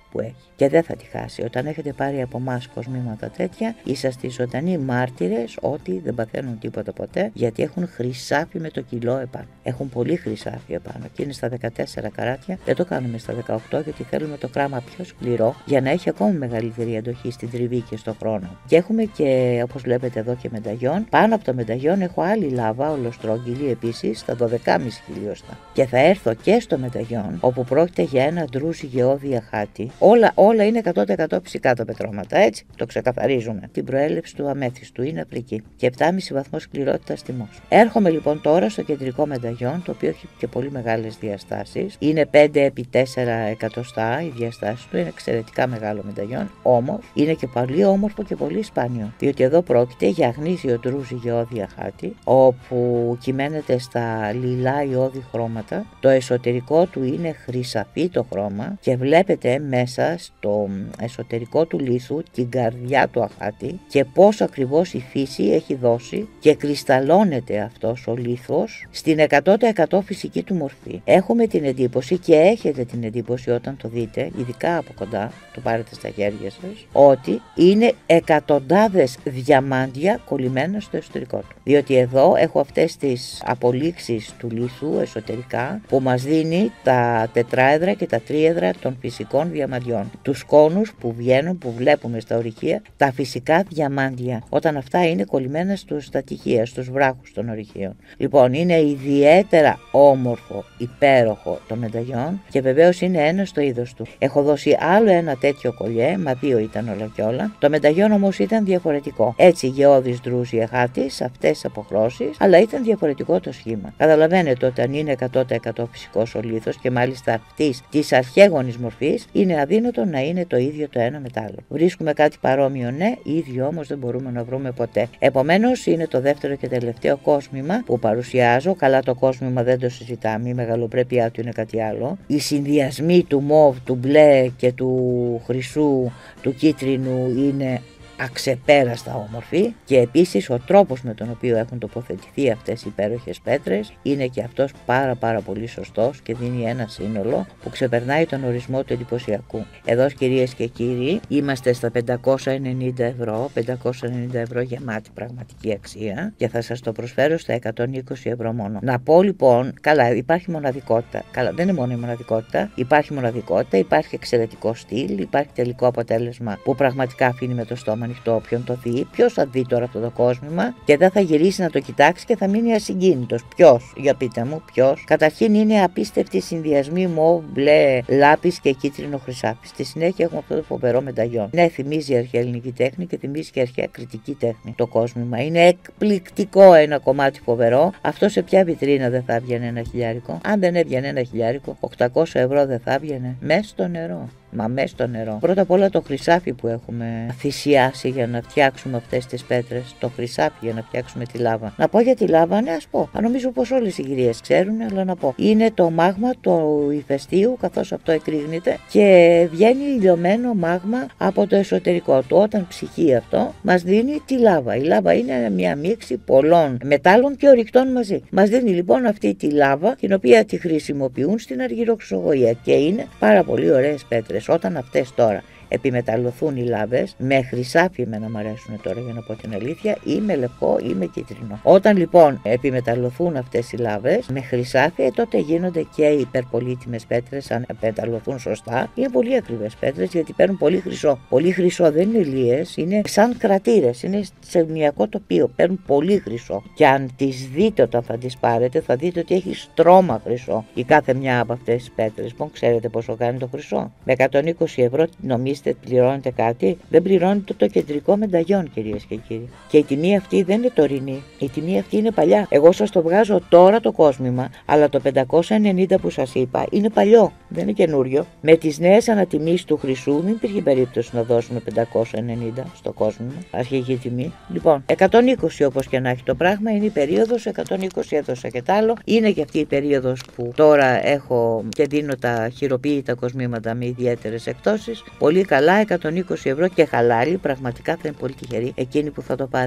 που έχει. Και δεν θα τη χάσει. Όταν έχετε πάρει από εμάς κοσμήματα τέτοια, είσαστε ζωντανοί μάρτυρες ότι δεν παθαίνουν τίποτα ποτέ, γιατί έχουν χρυσάφι με το κιλό επάνω. Έχουν πολύ χρυσάφι επάνω και είναι στα δεκατέσσερα καράτια. Δεν το κάνουμε στα δεκαοκτώ, γιατί θέλουμε το κράμα πιο σκληρό για να έχει ακόμη μεγαλύτερη αντοχή στην τριβή και στον χρόνο. Και έχουμε και, όπως βλέπετε εδώ, και μενταγιόν. Πάνω από το μενταγιόν έχω άλλη λάβα, ολοστρόγγυλη επίσης, στα δώδεκα κόμμα πέντε χιλιοστά. Και θα έρθω και στο μενταγιόν, όπου πρόκειται για ένα ντρούζι γεώδια χάτι. Όλα, όλα είναι εκατό τοις εκατό φυσικά τα πετρώματα, έτσι. Το ξεκαθαρίζουμε. Την προέλευση του αμέθιστου είναι Αφρική και επτά κόμμα πέντε βαθμό σκληρότητας τιμός. Έρχομαι λοιπόν τώρα στο κεντρικό μενταγιόν, το οποίο έχει και πολύ μεγάλες διαστάσεις. Είναι πέντε επί τέσσερα εκατοστά η διαστάση του, είναι εξαιρετικά μεγάλο μενταγιόν. Όμως είναι και πολύ όμορφο και πολύ σπάνιο, διότι εδώ πρόκειται για γνήσιο ντρούζι γεώδια χάτι, όπου κυμαίνεται στα λιλά ιώδη χρώματα. Το εσωτερικό του είναι χρυσαφί το χρώμα και βλέπετε μέσα στο εσωτερικό του λίθου την καρδιά του αχάτη και πώς ακριβώς η φύση έχει δώσει και κρυσταλλώνεται αυτός ο λίθος στην εκατό τοις εκατό φυσική του μορφή. Έχουμε την εντύπωση και έχετε την εντύπωση όταν το δείτε, ειδικά από κοντά, το πάρετε στα χέρια σας, ότι είναι εκατοντάδες διαμάντια κολλημένα στο εσωτερικό του. Διότι εδώ έχω αυτές τις απολύξεις του λίθου εσωτερικά που μας δίνει τα τετράεδρα και τα τρίεδρα των φυσικών διαμαντιών. Τους κόνους που βγαίνουν, που βλέπουμε στα ορυχεία, τα φυσικά διαμάντια, όταν αυτά είναι κολλημένα στους, στα τυχεία, στους βράχους των ορυχείων. Λοιπόν, είναι ιδιαίτερα όμορφο, υπέροχο το μενταγιόν και βεβαίως είναι ένα στο είδος του. Έχω δώσει άλλο ένα τέτοιο κολλιέ, μα δύο ήταν όλα και όλα. Το μενταγιόν όμως ήταν διαφορετικό. Έτσι γεώδης ντρούζι αχάτης, αυτές τις αποχρώσεις, αλλά ήταν διαφορετικό το σχήμα. Καταλαβαίνετε όταν είναι εκατό τοις εκατό φυσικός ο λίθος και μάλιστα αυτής της αρχαίγονης μορφής, είναι αδύνατο να είναι το ίδιο το ένα με το άλλο. Βρίσκουμε κάτι παρόμοιο, ναι, ίδιο όμως δεν μπορούμε να βρούμε ποτέ. Επομένως είναι το δεύτερο και τελευταίο κόσμημα που παρουσιάζω. Καλά, το κόσμημα δεν το συζητάμε, η μεγαλοπρέπειά του είναι κάτι άλλο. Οι συνδυασμοί του μοβ, του μπλε και του χρυσού, του κίτρινου είναι αξεπέραστα όμορφη και επίσης ο τρόπος με τον οποίο έχουν τοποθετηθεί αυτές οι υπέροχες πέτρες είναι και αυτός πάρα πάρα πολύ σωστός και δίνει ένα σύνολο που ξεπερνάει τον ορισμό του εντυπωσιακού. Εδώ, κυρίες και κύριοι, είμαστε στα πεντακόσια ενενήντα ευρώ, πεντακόσια ενενήντα ευρώ γεμάτη πραγματική αξία και θα σας το προσφέρω στα εκατόν είκοσι ευρώ μόνο. Να πω λοιπόν, καλά, υπάρχει μοναδικότητα, καλά, δεν είναι μόνο η μοναδικότητα, υπάρχει μοναδικότητα, υπάρχει εξαιρετικό στυλ, υπάρχει τελικό αποτέλεσμα που πραγματικά αφήνει με το στόμα ανοιχτό όποιον το δει. Ποιος θα δει τώρα αυτό το κόσμημα και δεν θα γυρίσει να το κοιτάξει και θα μείνει ασυγκίνητος? Ποιος? Για πείτε μου, ποιος? Καταρχήν είναι απίστευτοι συνδυασμοί μοβ, μπλε, λάπης και κίτρινο χρυσάφι. Στη συνέχεια έχουμε αυτό το φοβερό μενταγιόν. Ναι, θυμίζει αρχαία ελληνική τέχνη και θυμίζει και αρχαία κρητική τέχνη. Το κόσμημα είναι εκπληκτικό, ένα κομμάτι φοβερό. Αυτό σε ποια βιτρίνα δεν θα έβγαινε ένα χιλιάρικο? Αν δεν έβγαινε ένα χιλιάρικο, οκτακόσια ευρώ δεν θα έβγαινε? Μέσα στο νερό. Μα μέσα στο νερό. Πρώτα απ' όλα το χρυσάφι που έχουμε θυσιάσει για να φτιάξουμε αυτές τις πέτρες. Το χρυσάφι για να φτιάξουμε τη λάβα. Να πω για τη λάβα, ναι, ας πω. Αν νομίζω πως όλες οι κυρίες ξέρουν, αλλά να πω. Είναι το μάγμα του ηφαιστείου, καθώς αυτό εκρήγνεται και βγαίνει ηλιωμένο μάγμα από το εσωτερικό του. Όταν ψυχεί αυτό, μας δίνει τη λάβα. Η λάβα είναι μια μίξη πολλών μετάλλων και ορυκτών μαζί. Μας δίνει λοιπόν αυτή τη λάβα, την οποία τη χρησιμοποιούν στην αργυροξογοία και είναι πάρα πολύ ωραίες πέτρες. Όταν αυτές τώρα επιμεταλλωθούν οι λάβες, με χρυσάφι εμένα μου αρέσουν τώρα για να πω την αλήθεια, ή με λευκό ή με κίτρινο. Όταν λοιπόν επιμεταλλωθούν αυτές οι λάβες με χρυσάφι, τότε γίνονται και οι υπερπολίτιμες πέτρες. Αν επιμεταλλωθούν σωστά, είναι πολύ ακριβές πέτρες γιατί παίρνουν πολύ χρυσό. Πολύ χρυσό δεν είναι λίες, είναι σαν κρατήρες, είναι σε μυακό τοπίο, παίρνουν πολύ χρυσό. Και αν τις δείτε όταν θα τις πάρετε, θα δείτε ότι έχει στρώμα χρυσό η κάθε μια από αυτές τις πέτρες. Λοιπόν, ξέρετε πόσο κάνει το χρυσό? Με εκατόν είκοσι ευρώ νομίζετε πληρώνετε κάτι? Δεν πληρώνετε το κεντρικό μενταγιόν, κυρίες και κύριοι. Και η τιμή αυτή δεν είναι τωρινή. Η τιμή αυτή είναι παλιά. Εγώ σας το βγάζω τώρα το κόσμημα, αλλά το πεντακόσια ενενήντα που σας είπα είναι παλιό. Δεν είναι καινούριο. Με τις νέες ανατιμήσεις του χρυσού δεν υπήρχε περίπτωση να δώσουμε πεντακόσια ενενήντα στο κόσμημα. Αρχική τιμή. Λοιπόν, εκατόν είκοσι όπως και να έχει το πράγμα είναι η περίοδος. εκατόν είκοσι έδωσα και τ' άλλο. Είναι και αυτή η περίοδος που τώρα έχω και δίνω τα χειροποίητα κοσμήματα με ιδιαίτερες εκτόσεις. Πολύ καλά, εκατόν είκοσι ευρώ και χαλάλι. Πραγματικά θα είναι πολύ τυχερή εκείνη που θα το πάρει.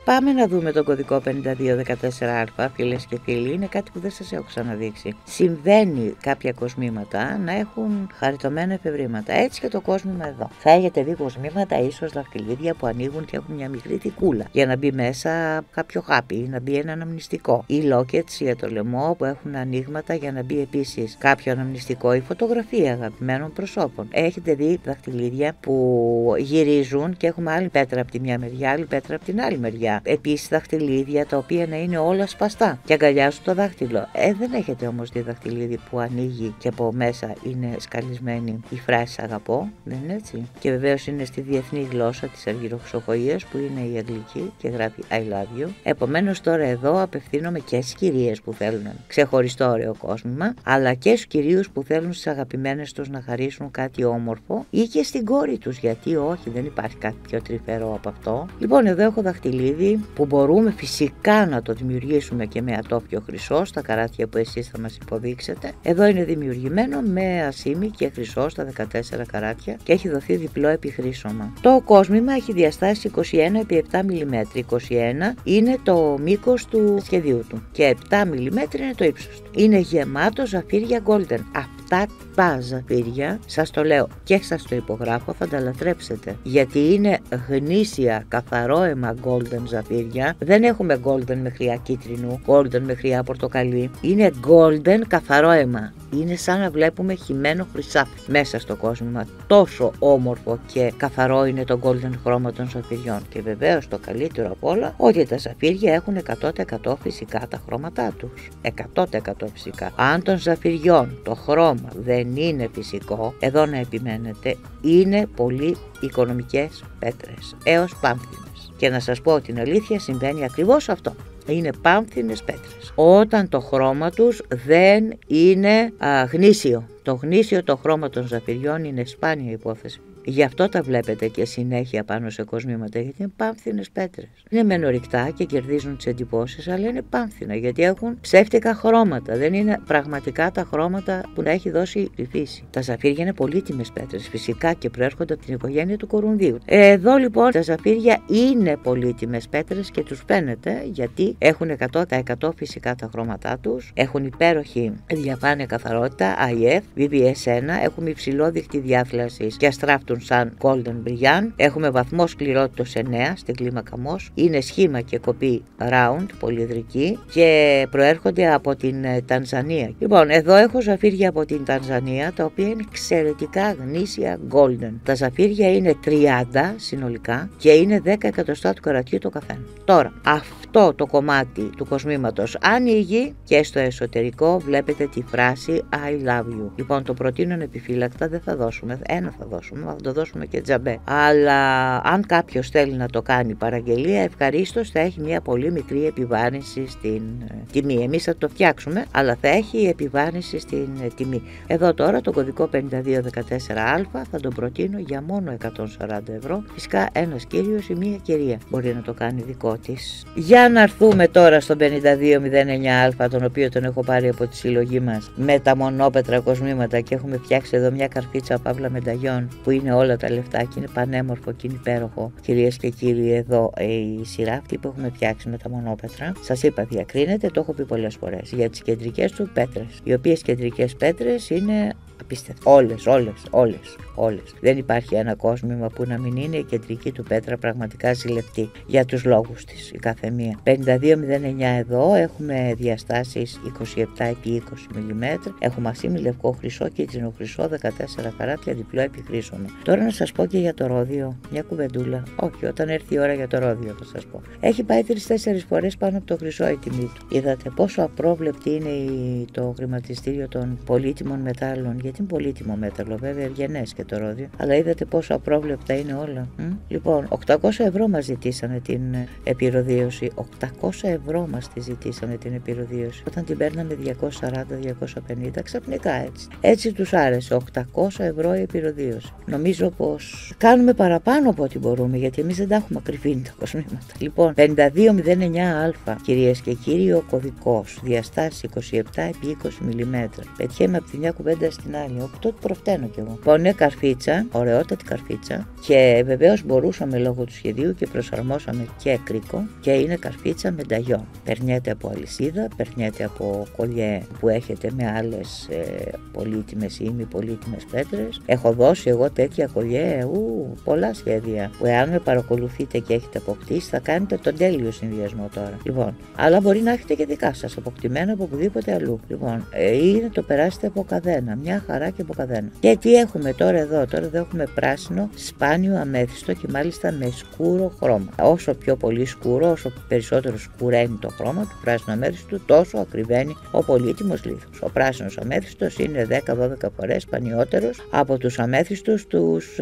Πάμε να δούμε τον κωδικό πενήντα δύο δεκατέσσερα α, φίλες και φίλοι. Είναι κάτι που δεν σας έχω ξαναδείξει. Συμβαίνει κάποια κοσμήματα να έχουν χαριτωμένα εφευρήματα. Έτσι και το κόσμημα εδώ. Θα έχετε δει κοσμήματα, ίσως δαχτυλίδια που ανοίγουν και έχουν μια μικρή τικούλα για να μπει μέσα κάποιο χάπι ή να μπει ένα αναμνηστικό. Ή lockets για το λαιμό που έχουν ανοίγματα για να μπει επίσης κάποιο αναμνηστικό ή φωτογραφία αγαπημένων προσώπων. Έχετε δει δαχτυλίδια που γυρίζουν και έχουμε άλλη πέτρα από τη μια μεριά, άλλη πέτρα από την άλλη μεριά. Επίσης δαχτυλίδια τα οποία να είναι όλα σπαστά και αγκαλιάζουν το δάχτυλο. Ε, δεν έχετε όμως δει δαχτυλίδι που ανοίγει και από μέσα είναι σκαλισμένη η φράση αγαπώ, δεν είναι έτσι? Και βεβαίως είναι στη διεθνή γλώσσα της αργυροξοχοΐας που είναι η αγγλική και γράφει I love you. Επομένως τώρα εδώ απευθύνομαι και στις κυρίες που θέλουν ξεχωριστό ωραίο κόσμημα, αλλά και στους κυρίους που θέλουν στις αγαπημένες τους να χαρίσουν κάτι όμορφο ή και στην κόρη τους, γιατί όχι, δεν υπάρχει κάτι πιο τρυφερό από αυτό. Λοιπόν, εδώ έχω δαχτυλίδι που μπορούμε φυσικά να το δημιουργήσουμε και με ατόφιο χρυσό στα καράτια που εσείς θα μας υποδείξετε. Εδώ είναι δημιουργημένο με ασήμι και χρυσό στα δεκατέσσερα καράτια και έχει δοθεί διπλό επιχρήσωμα. Το κόσμημα έχει διαστάσει είκοσι ένα επί επτά μιλιμέτρα. είκοσι ένα είναι το μήκος του σχεδίου του και επτά μιλιμέτρα είναι το ύψος του. Είναι γεμάτο ζαφύρια golden. Αυτά τα ζαφύρια, σας το λέω και σας το υπογράφω, θα τα λατρέψετε. Γιατί είναι γνήσια, καθαρό αίμα golden ζαφύρια. Δεν έχουμε golden με χρειά κίτρινου, golden με χρειά πορτοκαλί. Είναι golden καθαρό αίμα. Είναι σαν να βλέπουμε χυμένο χρυσάφι μέσα στο κόσμημα. Τόσο όμορφο και καθαρό είναι το golden χρώμα των ζαφυριών. Και βεβαίως το καλύτερο απ' όλα, ότι τα ζαφύρια έχουν εκατό τοις εκατό φυσικά τα χρώματά τους. εκατό τοις εκατό φυσικά. Αν των ζαφυριών το χρώμα δεν είναι φυσικό, εδώ να επιμένετε, είναι πολύ οικονομικές πέτρες, έως πάμφθινες. Και να σας πω την αλήθεια, συμβαίνει ακριβώς αυτό. Είναι πάμφθινες πέτρες. Όταν το χρώμα τους δεν είναι α, γνήσιο. Το γνήσιο το χρώμα των ζαφυριών είναι σπάνια υπόθεση. Γι' αυτό τα βλέπετε και συνέχεια πάνω σε κοσμήματα, γιατί είναι πάμφθινες πέτρες. Είναι μεν ορυκτά και κερδίζουν τις εντυπώσεις, αλλά είναι πάμφθινα γιατί έχουν ψεύτικα χρώματα. Δεν είναι πραγματικά τα χρώματα που να έχει δώσει η φύση. Τα ζαφύρια είναι πολύτιμες πέτρες, φυσικά, και προέρχονται από την οικογένεια του κορουνδίου. Εδώ λοιπόν τα ζαφύρια είναι πολύτιμες πέτρες και τους φαίνεται γιατί έχουν εκατό τοις εκατό φυσικά τα χρώματά τους, έχουν υπέροχη διαφάνεια καθαρότητα, άι εφ, βι βι ες ένα, έχουμε υψηλό δείκτη διάθλασης και αστράφτουν σαν golden brilliant, έχουμε βαθμό σκληρότητας εννέα στην κλίμακα Mohs, είναι σχήμα και κοπή round, πολυεδρική και προέρχονται από την Τανζανία. Λοιπόν, εδώ έχω ζαφύρια από την Τανζανία τα οποία είναι εξαιρετικά γνήσια golden. Τα ζαφύρια είναι τριάντα συνολικά και είναι δέκα εκατοστά του καρατιού το καθένα. Τώρα, αυτό το κομμάτι του κοσμήματος ανοίγει και στο εσωτερικό βλέπετε τη φράση I love you. Λοιπόν, το προτείνω επιφύλακτα, δεν θα δώσουμε, ένα θα δώσουμε, θα το δώσουμε και τζαμπέ. Αλλά αν κάποιος θέλει να το κάνει παραγγελία, ευχαρίστως θα έχει μια πολύ μικρή επιβάρυνση στην ε, τιμή. Εμείς θα το φτιάξουμε, αλλά θα έχει επιβάρυνση στην ε, τιμή. Εδώ τώρα το κωδικό πενήντα δύο δεκατέσσερα α θα τον προτείνω για μόνο εκατόν σαράντα ευρώ. Φυσικά ένας κύριος ή μία κυρία μπορεί να το κάνει δικό της. Για να έρθουμε τώρα στον πενήντα δύο μηδέν εννιά α, τον οποίο τον έχω πάρει από τη συλλογή μας με τα μονόπετρα κοσμήματα και έχουμε φτιάξει εδώ μια καρφίτσα παύλα μενταγιών που είναι όλα τα λεφτά και είναι πανέμορφο και είναι υπέροχο. Κυρίες και κύριοι, εδώ η σειρά αυτή που έχουμε φτιάξει με τα μονόπετρα, σας είπα, διακρίνεται, το έχω πει πολλές φορές, για τις κεντρικές του πέτρες, οι οποίες κεντρικές πέτρες είναι απίστευτες. Όλες, όλες, όλες, όλες. Δεν υπάρχει ένα κόσμημα που να μην είναι η κεντρική του πέτρα πραγματικά ζηλευτή για τους λόγους της, η καθεμία. πενήντα δύο μηδέν εννιά εδώ έχουμε διαστάσεις είκοσι επτά επί είκοσι μιλιμέτρα, έχουμε ασήμι λευκό χρυσό, κίτρινο χρυσό, δεκατέσσερα καράτια, διπλό επιχρήσωμα. Τώρα να σας πω και για το ρόδιο, μια κουβεντούλα. Όχι, όταν έρθει η ώρα για το ρόδιο θα σας πω. Έχει πάει τρεις-τέσσερις φορές πάνω από το χρυσό η τιμή του. Είδατε πόσο απρόβλεπτη είναι το χρηματιστήριο των πολύτιμων μετάλλων. Γιατί είναι πολύτιμο μέταλλο, βέβαια, ευγενές και το ρόδιο. Αλλά είδατε πόσο απρόβλεπτα είναι όλα. Μ? Λοιπόν, οκτακόσια ευρώ μας ζητήσανε την επιρροδίωση. οκτακόσια ευρώ μας τη ζητήσανε την επιρροδίωση. Όταν την παίρναμε διακόσια σαράντα με διακόσια πενήντα, ξαφνικά έτσι. Έτσι τους άρεσε. οκτακόσια ευρώ η επιρροδίωση. Νομίζω πως κάνουμε παραπάνω από ό,τι μπορούμε, γιατί εμείς δεν τα έχουμε ακριβήνει τα κοσμήματα. Λοιπόν, πενήντα δύο μηδέν εννιά α, κυρίες και κύριοι, ο κωδικός. Διαστάσεις είκοσι επτά επί είκοσι μιλιμέτρα. Πετιέμαι από τη μια κουβέντα στην μεγάλη, όπου τότε προφταίνω κι εγώ. Λοιπόν, είναι καρφίτσα, ωραιότατη καρφίτσα και βεβαίως μπορούσαμε λόγω του σχεδίου και προσαρμόσαμε και κρίκο και είναι καρφίτσα με νταγιό. Περνιέται από αλυσίδα, περνιέται από κολλιέ που έχετε με άλλες ε, πολύτιμες ή μη πολύτιμες πέτρες. Έχω δώσει εγώ τέτοια κολλιέ, ου, πολλά σχέδια που εάν με παρακολουθείτε και έχετε αποκτήσει θα κάνετε τον τέλειο συνδυασμό τώρα. Λοιπόν, αλλά μπορεί να έχετε και δικά σας αποκτημένα από οπουδήποτε αλλού. Λοιπόν, ε, ή να το περάσετε από καδένα, μια χαρά και από καδένα. Και τι έχουμε τώρα εδώ, τώρα εδώ έχουμε πράσινο, σπάνιο αμέθιστο και μάλιστα με σκούρο χρώμα. Όσο πιο πολύ σκούρο, όσο περισσότερο σκουραίνει το χρώμα του πράσινου αμέθιστου, τόσο ακριβένει ο πολύτιμος λίθος. Ο πράσινος αμέθιστος είναι δέκα με δώδεκα φορές σπανιότερος από τους αμέθιστους τους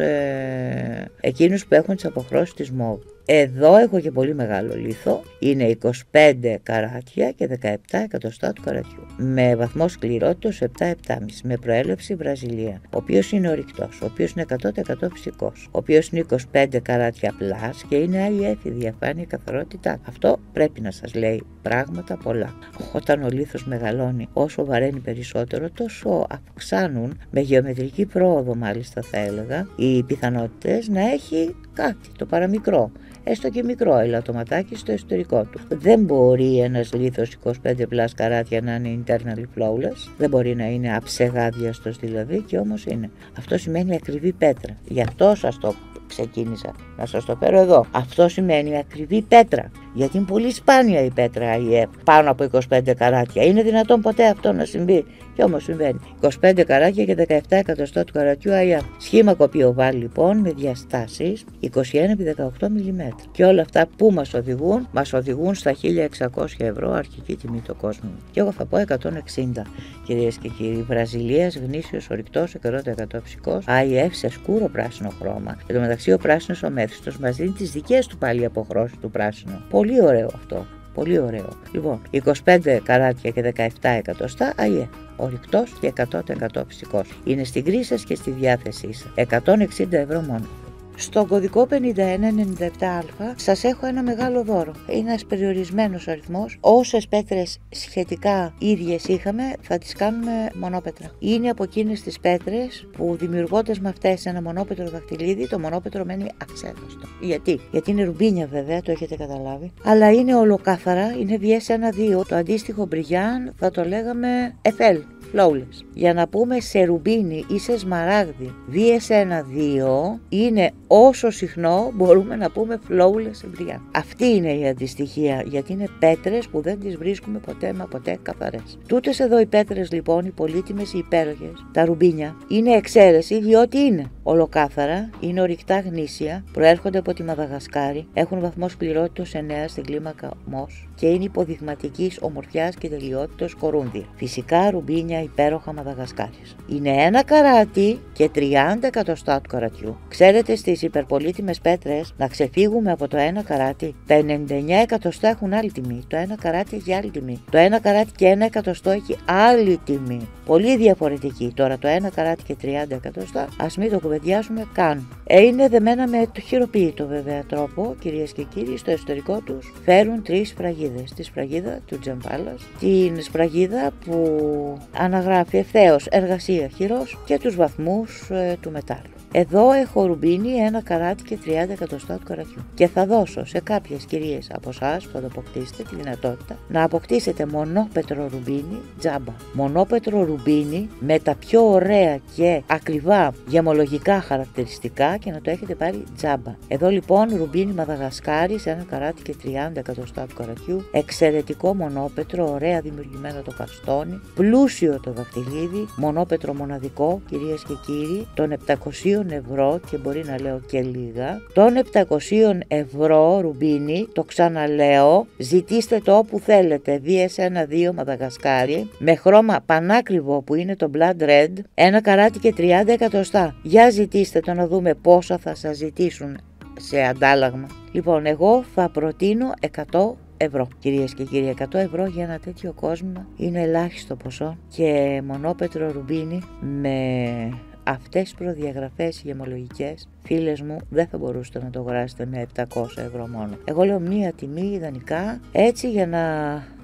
ε, εκείνους που έχουν τις αποχρώσεις της μόβ. Εδώ έχω και πολύ μεγάλο λίθο, είναι είκοσι πέντε καράτια και δεκαεπτά εκατοστά του καρατιού. Με βαθμό σκληρότητας επτά επτά κόμμα πέντε, με προέλευση Βραζιλία, ο οποίος είναι ορυκτός, ο οποίος είναι εκατό τοις εκατό φυσικός, ο οποίος είναι είκοσι πέντε καράτια πλάς και είναι άι εφ, η διαφάνεια καθαρότητά. Αυτό πρέπει να σας λέει πράγματα πολλά. Όταν ο λίθος μεγαλώνει, όσο βαραίνει περισσότερο, τόσο αυξάνουν, με γεωμετρική πρόοδο μάλιστα θα έλεγα, οι πιθανότητες να έχει κάτι, το παραμικρό. Έστω και μικρό ελαττωματάκι στο εσωτερικό του. Δεν μπορεί ένας λίθος είκοσι πέντε πλάς καράτια να είναι internally flawless, δεν μπορεί να είναι αψεγάδιαστος δηλαδή, και όμως είναι. Αυτό σημαίνει ακριβή πέτρα. Γι' αυτό σας το ξεκίνησα να σας το φέρω εδώ. Αυτό σημαίνει ακριβή πέτρα. Γιατί είναι πολύ σπάνια η πέτρα άι εφ πάνω από είκοσι πέντε καράτια. Είναι δυνατόν ποτέ αυτό να συμβεί? Και όμως συμβαίνει. είκοσι πέντε καράτια και δεκαεπτά εκατοστά του καρατιού άι εφ. Σχήμα κοπιοβάλ λοιπόν με διαστάσεις είκοσι ένα επί δεκαοκτώ μιλιμέτρα. Και όλα αυτά που μας οδηγούν, μας οδηγούν στα χίλια εξακόσια ευρώ αρχική τιμή το κόσμο. Και εγώ θα πω εκατόν εξήντα. Κυρίες και κύριοι, Βραζιλίας, γνήσιος ορυκτός, εκατό τοις εκατό φυσικός, άι εφ σε σκούρο πράσινο χρώμα. Εν τω μεταξύ ο πράσινος ο μέθιστος μας δίνει τις δικές του πάλι αποχρώσεις του πράσινου. Πολύ ωραίο αυτό. Πολύ ωραίο. Λοιπόν, είκοσι πέντε καράτια και δεκαεπτά εκατοστά άι εφ. Ορυκτός και εκατό τοις εκατό φυσικός. Είναι στην γκρι σας και στη διάθεσή σας. εκατόν εξήντα ευρώ μόνο. Στον κωδικό πενήντα ένα ενενήντα επτά α σας έχω ένα μεγάλο δώρο. Είναι ένας περιορισμένος αριθμός. Όσες πέτρες σχετικά ίδιες είχαμε, θα τις κάνουμε μονόπετρα. Είναι από εκείνες τις πέτρες που δημιουργώντας με αυτές ένα μονόπετρο δαχτυλίδι, το μονόπετρο μένει αξέχαστο. Γιατί? Γιατί είναι ρουμπίνια βέβαια, το έχετε καταλάβει. Αλλά είναι ολοκάθαρα, είναι βι ες ένα δύο. Το αντίστοιχο μπριγιάν θα το λέγαμε εφ ελ. Flawless. Για να πούμε σε ρουμπίνι ή σε σμαράγδι βι ες ένα δύο είναι όσο συχνό μπορούμε να πούμε flawless εμπριά. Αυτή είναι η αντιστοιχεία, γιατί είναι πέτρες που δεν τις βρίσκουμε ποτέ μα ποτέ καθαρές. Τούτες εδώ οι πέτρες λοιπόν, οι πολύτιμες, οι υπέροχες, τα ρουμπίνια, είναι εξαίρεση διότι είναι ολοκάθαρα, είναι ορυκτά γνήσια, προέρχονται από τη Μαδαγασκάρη, έχουν βαθμό σκληρότητας εννέα στην κλίμακα Μος και είναι υποδειγματικής ομορφιάς και τελειότητας κορούνδια. Φυσικά ρουμπίνια υπέροχα Μαδαγασκάρης. Είναι ένα καράτι και τριάντα εκατοστά του καρατιού. Ξέρετε, στις υπερπολίτιμες πέτρες, να ξεφύγουμε από το ένα καράτι, τα ενενήντα εννέα εκατοστά έχουν άλλη τιμή. Το ένα καράτι έχει άλλη τιμή. Το ένα καράτι και ένα εκατοστό έχει άλλη τιμή. Πολύ διαφορετική. Τώρα το ένα καράτι και τριάντα εκατοστά, ας μην το κουβεντιάσουμε καν. Ε, είναι δεμένα με το χειροποίητο βέβαια τρόπο, κυρίες και κύριοι, στο εσωτερικό τους φέρουν τρεις σφραγίδες. Τη σφραγίδα του Τζαμπάλας, την σφραγίδα που αναγράφει ευθέως εργασία χειρός και τους βαθμούς ε, του μετάλλου. Εδώ έχω ρουμπίνι ένα καράτι και τριάντα εκατοστά του καρατιού. Και θα δώσω σε κάποιες κυρίες από εσάς που θα το αποκτήσετε τη δυνατότητα να αποκτήσετε μονόπετρο ρουμπίνι τζάμπα. Μονόπετρο ρουμπίνι με τα πιο ωραία και ακριβά γεμολογικά χαρακτηριστικά και να το έχετε πάρει τζάμπα. Εδώ λοιπόν ρουμπίνι Μαδαγασκάρη σε ένα καράτι και τριάντα εκατοστά του καρατιού. Εξαιρετικό μονόπετρο, ωραία δημιουργημένο το καστόνι, πλούσιο το δαχτυλίδι, μονόπετρο μοναδικό κυρίες και κύριοι, των επτακόσια ευρώ και μπορεί να λέω και λίγα. Των επτακόσια ευρώ ρουμπίνι, το ξαναλέω, ζητήστε το όπου θέλετε, βι ες ένα δύο Μαδαγασκάρη, με χρώμα πανάκριβο που είναι το Blood Red, ένα καράτι και τριάντα εκατοστά. Για ζητήστε το να δούμε πόσα θα σας ζητήσουν σε αντάλλαγμα. Λοιπόν, εγώ θα προτείνω εκατό ευρώ. Κυρίες και κύριοι, εκατό ευρώ για ένα τέτοιο κόσμο είναι ελάχιστο ποσό και μονόπετρο ρουμπίνι με αυτές τις προδιαγραφές γεμολογικές, φίλες μου, δεν θα μπορούσατε να το αγοράσετε με επτακόσια ευρώ μόνο. Εγώ λέω μία τιμή ιδανικά, έτσι για να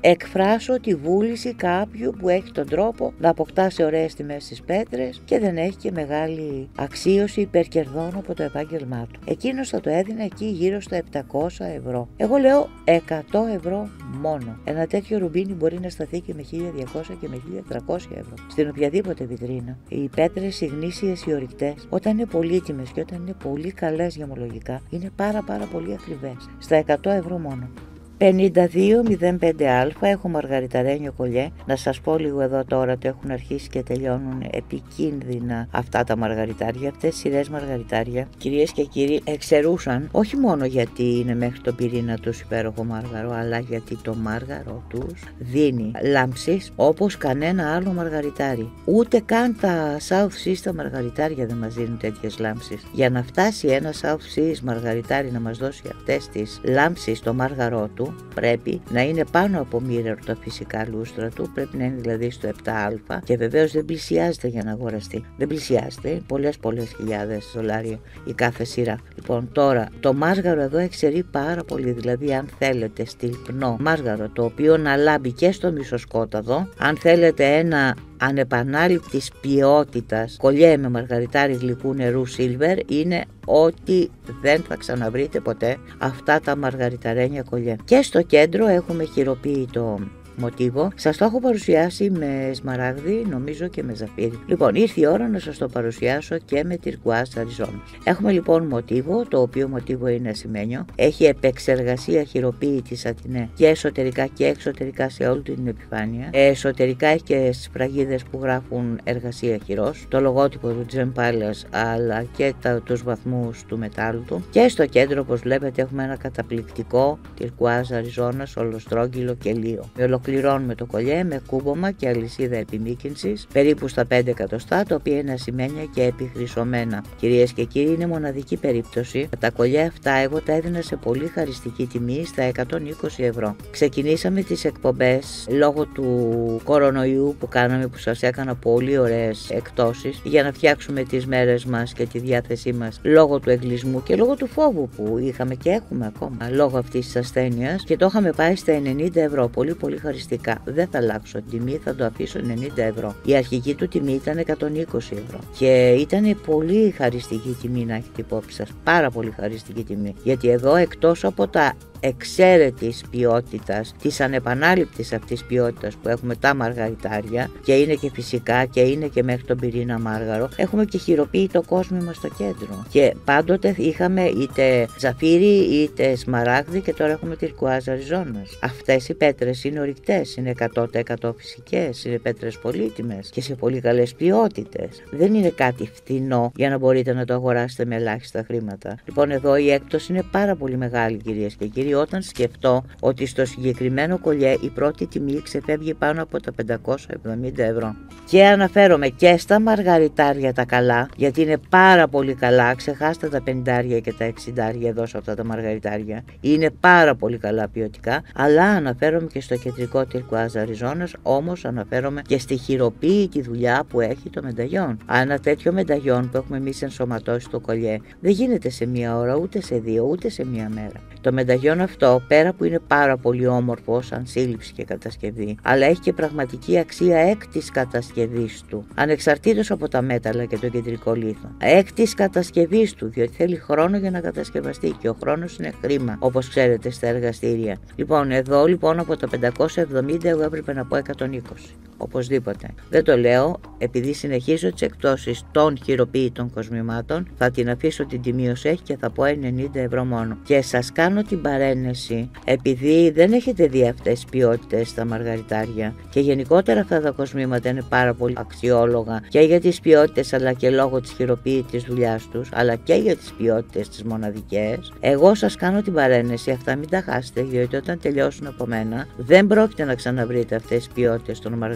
εκφράσω τη βούληση κάποιου που έχει τον τρόπο να αποκτά σε ωραίες τιμές τις πέτρες και δεν έχει και μεγάλη αξίωση υπερκερδών από το επάγγελμά του. Εκείνος θα το έδινε εκεί γύρω στα επτακόσια ευρώ. Εγώ λέω εκατό ευρώ μόνο. Ένα τέτοιο ρουμπίνι μπορεί να σταθεί και με χίλια διακόσια και με χίλια τριακόσια ευρώ στην οποιαδήποτε βιτρίνα. Οι πέτρες οι γνήσιες, οι ορυκτές, όταν είναι πολύτιμες και όταν είναι πολύ καλές γεμολογικά, είναι πάρα πάρα πολύ ακριβές. Στα εκατό ευρώ μόνο. πενήντα δύο μηδέν πέντε α έχω μαργαριταρένιο κολλιέ. Να σας πω λίγο εδώ τώρα, το έχουν αρχίσει και τελειώνουν επικίνδυνα αυτά τα μαργαριτάρια, αυτές σειρές μαργαριτάρια. Κυρίες και κύριοι, εξαιρούσαν όχι μόνο γιατί είναι μέχρι τον πυρήνα τους υπέροχο μάργαρο, αλλά γιατί το μάργαρο τους δίνει λάμψεις όπως κανένα άλλο μαργαριτάρι. Ούτε καν τα South Seas τα μαργαριτάρια δεν μας δίνουν τέτοιες λάμψεις. Για να φτάσει ένα South Seas μαργαριτάρι να μας δώσει αυτές τις λάμψεις στο μάργαρό του, πρέπει να είναι πάνω από μοίρερο τα φυσικά λούστρα του, πρέπει να είναι δηλαδή στο επτά α και βεβαίως δεν πλησιάζεται για να αγοραστεί. Δεν πλησιάζεται, πολλές πολλές χιλιάδες δολάρια η κάθε σειρά. Λοιπόν, τώρα το μάργαρο εδώ εξαιρεί πάρα πολύ, δηλαδή αν θέλετε στυλπνό μάργαρο το οποίο να λάμπει και στο μισοσκόταδο, αν θέλετε ένα ανεπανάληπτης ποιότητας κολλιέ με μαργαριτάρι γλυκού νερού silver, είναι ότι δεν θα ξαναβρείτε ποτέ αυτά τα μαργαριταρένια κολλιέ. Και στο κέντρο έχουμε χειροποίητο μοτίβο. Σας το έχω παρουσιάσει με σμαράγδι, νομίζω και με ζαφύρι. Λοιπόν, ήρθε η ώρα να σας το παρουσιάσω και με τυρκουάζ αριζόνας. Έχουμε λοιπόν μοτίβο, το οποίο μοτίβο είναι ασημένιο. Έχει επεξεργασία χειροποίητη σατινέ και εσωτερικά και εξωτερικά σε όλη την επιφάνεια. Εσωτερικά έχει και σφραγίδες που γράφουν εργασία χειρός, το λογότυπο του Gem Palace αλλά και τα, τους βαθμούς του μετάλλου του. Και στο κέντρο, όπως βλέπετε, έχουμε ένα καταπληκτικό τυρκουάζ αριζόνας, ολοστρόγγυλο και λίο. Ολοκληρώνουμε το κολλιέ με κούμπομα και αλυσίδα επιμήκυνσης περίπου στα πέντε εκατοστά, τα οποία είναι ασημένια και επιχρυσωμένα. Κυρίες και κύριοι, είναι μοναδική περίπτωση. Τα κολλιέ αυτά εγώ τα έδινα σε πολύ χαριστική τιμή, στα εκατόν είκοσι ευρώ. Ξεκινήσαμε τις εκπομπές λόγω του κορονοϊού που κάναμε, που σας έκανα πολύ ωραίες εκπτώσεις για να φτιάξουμε τις μέρες μας και τη διάθεσή μας λόγω του εγκλισμού και λόγω του φόβου που είχαμε και έχουμε ακόμα λόγω αυτής της ασθένειας, και το είχαμε πάει στα ενενήντα ευρώ. Πολύ πολύ χαριστικά. Δεν θα αλλάξω την τιμή, θα το αφήσω ενενήντα ευρώ. Η αρχική του τιμή ήταν εκατόν είκοσι ευρώ. Και ήταν πολύ χαριστική τιμή, να έχετε υπόψη σας. Πάρα πολύ χαριστική τιμή. Γιατί εδώ, εκτός από τα εξαίρετης ποιότητας, της ανεπανάληπτης αυτής ποιότητας που έχουμε τα μαργαριτάρια, και είναι και φυσικά και είναι και μέχρι τον πυρήνα μάργαρο, έχουμε και χειροποίητο κόσμημα στο κέντρο. Και πάντοτε είχαμε είτε ζαφύρι είτε σμαράγδι, και τώρα έχουμε τυρκουάζ αριζόνας. Αυτές οι πέτρες είναι ορυκτές, είναι εκατό τοις εκατό φυσικές, είναι πέτρες πολύτιμες και σε πολύ καλές ποιότητες. Δεν είναι κάτι φθηνό για να μπορείτε να το αγοράσετε με ελάχιστα χρήματα. Λοιπόν, εδώ η έκπτωση είναι πάρα πολύ μεγάλη, κυρίες και κύριοι, όταν σκεφτώ ότι στο συγκεκριμένο κολλιέ η πρώτη τιμή ξεφεύγει πάνω από τα πεντακόσια εβδομήντα ευρώ. Και αναφέρομαι και στα μαργαριτάρια τα καλά, γιατί είναι πάρα πολύ καλά. Ξεχάστε τα πενηντάρια και τα εξηντάρια εδώ σε αυτά τα μαργαριτάρια. Είναι πάρα πολύ καλά ποιοτικά, αλλά αναφέρομαι και στο κεντρικό τυρκουάζ αριζόνας, όμως αναφέρομαι και στη χειροποίητη δουλειά που έχει το μενταγιόν. Ένα τέτοιο μενταγιόν που έχουμε εμείς ενσωματώσει στο κολλιέ δεν γίνεται σε μία ώρα, ούτε σε δύο, ούτε σε μία μέρα. Το μενταγιόν αυτό, πέρα που είναι πάρα πολύ όμορφο σαν σύλληψη και κατασκευή, αλλά έχει και πραγματική αξία εκ της κατασκευής του, ανεξαρτήτως από τα μέταλλα και το κεντρικό λίθο. Εκ της κατασκευής του, διότι θέλει χρόνο για να κατασκευαστεί και ο χρόνος είναι χρήμα, όπως ξέρετε, στα εργαστήρια. Λοιπόν, εδώ λοιπόν από τα πεντακόσια εβδομήντα εγώ έπρεπε να πω εκατόν είκοσι. Οπωσδήποτε. Δεν το λέω επειδή συνεχίζω τις εκπτώσεις των χειροποίητων κοσμημάτων. Θα την αφήσω την τιμή ως έχει και θα πω ενενήντα ευρώ μόνο. Και σας κάνω την παρένεση επειδή δεν έχετε δει αυτές τις ποιότητες στα μαργαριτάρια, και γενικότερα αυτά τα κοσμήματα είναι πάρα πολύ αξιόλογα και για τις ποιότητες αλλά και λόγω της χειροποίητης δουλειάς τους, αλλά και για τις ποιότητες τις μοναδικές. Εγώ σας κάνω την παρένεση, αυτά μην τα χάσετε, γιατί όταν τελειώσουν από μένα δεν πρόκειται να ξαναβρείτε αυτές τις ποιότητες των μαργαριτάρια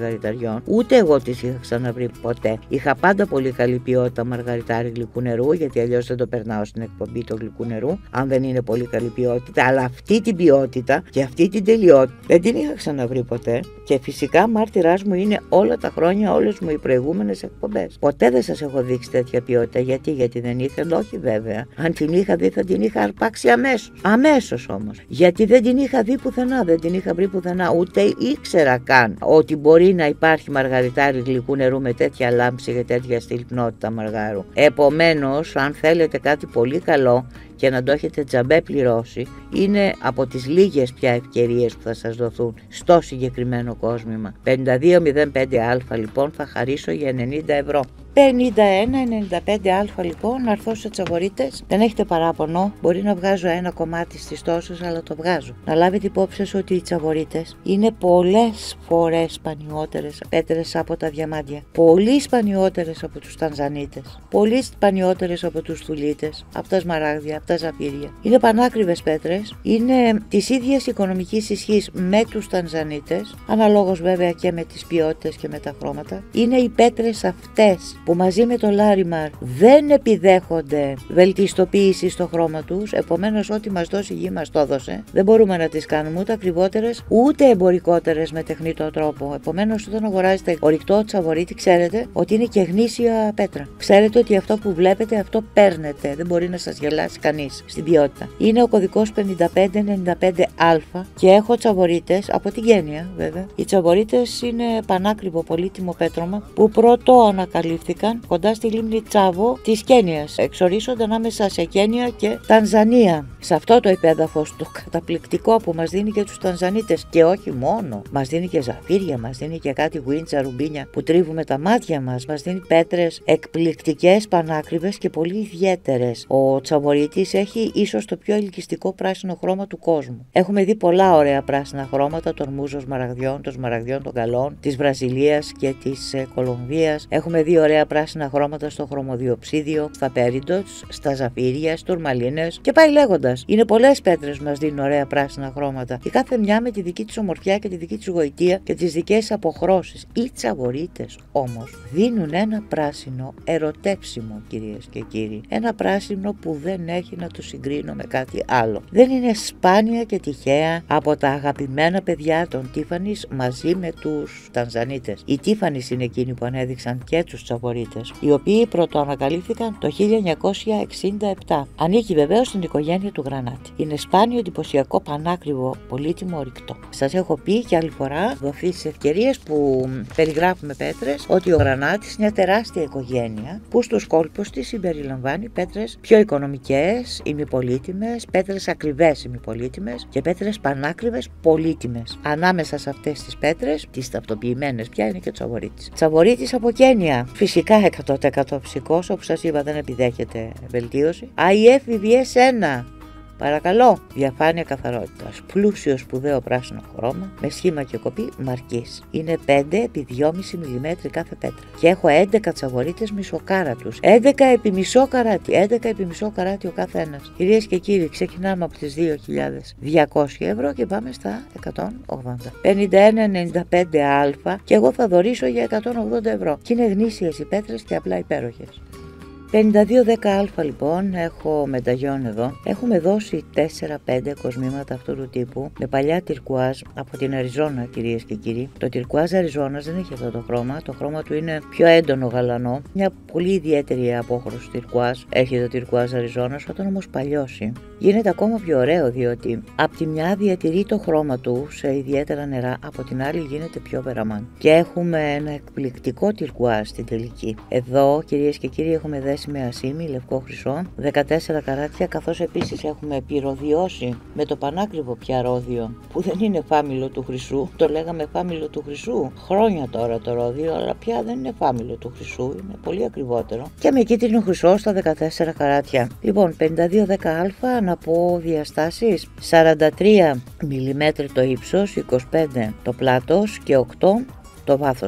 μαργαριταριών, ούτε εγώ τις είχα ξαναβρει ποτέ. Είχα πάντα πολύ καλή ποιότητα μαργαριτάρι γλυκού νερού, γιατί αλλιώς δεν το περνάω στην εκπομπή του γλυκού νερού, αν δεν είναι πολύ καλή ποιότητα. Αλλά αυτή την ποιότητα και αυτή την τελειότητα δεν την είχα ξαναβρει ποτέ. Και φυσικά μάρτυράς μου είναι όλα τα χρόνια, όλες μου οι προηγούμενες εκπομπές. Ποτέ δεν σας έχω δείξει τέτοια ποιότητα. Γιατί, γιατί δεν ήθελα, όχι βέβαια. Αν την είχα δει, θα την είχα αρπάξει αμέσως. Αμέσως όμως. Γιατί δεν την είχα δει πουθενά, δεν την είχα βρει πουθενά, ούτε ήξερα καν ότι μπορεί να υπάρχει μαργαριτάρι γλυκού νερού με τέτοια λάμψη και τέτοια στυλπνότητα μαργάρου. Επομένως, αν θέλετε κάτι πολύ καλό και να το έχετε τζαμπέ πληρώσει, είναι από τις λίγες πια ευκαιρίες που θα σας δοθούν στο συγκεκριμένο κόσμημα. πενήντα δύο μηδέν πέντε α λοιπόν θα χαρίσω για ενενήντα ευρώ. πενήντα ένα ενενήντα πέντε α λοιπόν, να έρθω σε Τσαβορίτες. Δεν έχετε παράπονο, μπορεί να βγάζω ένα κομμάτι στις τόσες, αλλά το βγάζω. Να λάβετε υπόψη σας ότι οι Τσαβορίτες είναι πολλές φορές σπανιότερες πέτρες από τα διαμάντια. Πολύ σπανιότερες από τους Τανζανίτες. Πολύ σπανιότερες από τους Θουλίτες, από τα σμαράγδια, από τα ζαφύρια. Είναι πανάκριβες πέτρες, είναι της ίδιας οικονομικής ισχύς με τους Τανζανίτες, αναλόγως βέβαια και με τις ποιότητες και με τα χρώματα. Είναι οι πέτρες αυτές που μαζί με το Λάριμαρ δεν επιδέχονται βελτιστοποίηση στο χρώμα τους, επομένως ό,τι μας δώσει η γη μας το έδωσε. Δεν μπορούμε να τις κάνουμε ούτε ακριβότερες ούτε εμπορικότερες με τεχνητό τρόπο. Επομένως, όταν αγοράζετε ορυκτό Τσαβορίτη, ξέρετε ότι είναι και γνήσια πέτρα. Ξέρετε ότι αυτό που βλέπετε, αυτό παίρνετε. Δεν μπορεί να σας γελάσει κανείς στην ποιότητα. Είναι ο κωδικός πενήντα πέντε ενενήντα πέντε α και έχω Τσαβορίτες από την Κένια, βέβαια. Οι Τσαβορίτες είναι πανάκριβο πολύτιμο πέτρωμα που πρώτο ανακαλύφθηκαν κοντά στη λίμνη Τσάβο της Κένιας. Εξορίσσονται ανάμεσα σε Κένια και Τανζανία. Σε αυτό το υπέδαφος το καταπληκτικό που μας δίνει και τους Τανζανίτες, και όχι μόνο. Μας δίνει και ζαφύρια, μας δίνει και κάτι γουίντσα ρουμπίνια που τρίβουμε τα μάτια μας. Μας δίνει πέτρες εκπληκτικές, πανάκριβες και πολύ ιδιαίτερες. Ο Τσαβορίτης έχει ίσως το πιο ελκυστικό πράσινο χρώμα του κόσμου. Έχουμε δει πολλά ωραία πράσινα χρώματα των μούζων σμαραγδιών, των σμαραγδιών των καλών, της Βραζιλίας και της ε, Κολομβίας. Έχουμε δει ωραία πράσινα χρώματα στο χρωμοδιοψίδιο, στα πέριντος, στα ζαφύρια, στους τουρμαλίνες και πάει λέγοντας. Είναι πολλές πέτρες που μας δίνουν ωραία πράσινα χρώματα. Η κάθε μια με τη δική της ομορφιά και τη δική της γοητεία και τις δικές αποχρώσεις. Οι Τσαβορίτες όμως δίνουν ένα πράσινο ερωτεύσιμο, κυρίες και κύριοι. Ένα πράσινο που δεν έχει να το συγκρίνω με κάτι άλλο. Δεν είναι σπάνια και τυχαία από τα αγαπημένα παιδιά των Τίφανης μαζί με τους Τανζανίτες. Οι Τίφανης είναι εκείνοι που ανέδειξαν και τους Τσαβορίτες, οι οποίοι πρωτοανακαλύφθηκαν το χίλια εννιακόσια εξήντα επτά. Ανήκει βεβαίως στην οικογένεια του γρανάτη. Είναι σπάνιο, εντυπωσιακό, πανάκριβο, πολύτιμο ορυκτό. Σας έχω πει και άλλη φορά, δοθεί στις ευκαιρίες που περιγράφουμε πέτρες, ότι ο γρανάτης είναι μια τεράστια οικογένεια που στους κόλπους της συμπεριλαμβάνει πέτρες πιο οικονομικές, ημιπολίτιμες, πέτρες ακριβές ημιπολίτιμες και πέτρες πανάκριβες πολύτιμες. Ανάμεσα σε αυτές τις πέτρες, τις ταυτοποιημένες πια, είναι και ο Τσαβορίτης. Τσαβορίτης από Κένια. Φυσικά εκατό τοις εκατό φυσικός, όπως σας είπα, δεν επιδέχεται βελτίωση. άι εφ βι βι ες ένα. Παρακαλώ, διαφάνεια καθαρότητας. Πλούσιο σπουδαίο πράσινο χρώμα με σχήμα και κοπή μαρκής. Είναι πέντε επί δυόμισι μιλιμέτρη κάθε πέτρα. Και έχω έντεκα Τσαβορίτες μισοκάρατους. έντεκα επί μισό καράτι. έντεκα επί μισό καράτι ο καθένας. Κυρίες και κύριοι, ξεκινάμε από τις δύο χιλιάδες διακόσια ευρώ και πάμε στα εκατόν ογδόντα. πενήντα ένα ενενήντα πέντε α και εγώ θα δωρήσω για εκατόν ογδόντα ευρώ. Και είναι γνήσιες οι πέτρες και απλά υπέροχες. πενήντα δύο δέκα α λοιπόν, έχω μεταγιόν εδώ. Έχουμε δώσει τέσσερα πέντε κοσμήματα αυτού του τύπου με παλιά τυρκουάζ από την Αριζόνα, κυρίες και κύριοι. Το τυρκουάζ Αριζόνας δεν έχει αυτό το χρώμα. Το χρώμα του είναι πιο έντονο γαλανό. Μια πολύ ιδιαίτερη απόχρωση τυρκουάζ έχει το τυρκουάζ Αριζόνας. Όταν όμως παλιώσει, γίνεται ακόμα πιο ωραίο, διότι από τη μια διατηρεί το χρώμα του σε ιδιαίτερα νερά, από την άλλη γίνεται πιο βεραμάν. Και έχουμε ένα εκπληκτικό τυρκουάζ στην τελική. Εδώ, κυρίες και κύριοι, έχουμε δέσει με ασήμι, λευκό χρυσό, δεκατέσσερα καράτια, καθώς επίσης έχουμε πυροδιώσει με το πανάκριβο πια ρόδιο, που δεν είναι φάμιλο του χρυσού. Το λέγαμε φάμιλο του χρυσού χρόνια τώρα το ρόδιο, αλλά πια δεν είναι φάμιλο του χρυσού, είναι πολύ ακριβότερο. Και με κίτρινο χρυσό στα δεκατέσσερα καράτια. Λοιπόν, πενήντα δύο δέκα α, να πω διαστάσεις: σαράντα τρία μιλιμέτρη το ύψος, είκοσι πέντε το πλάτος και οκτώ το βάθος του.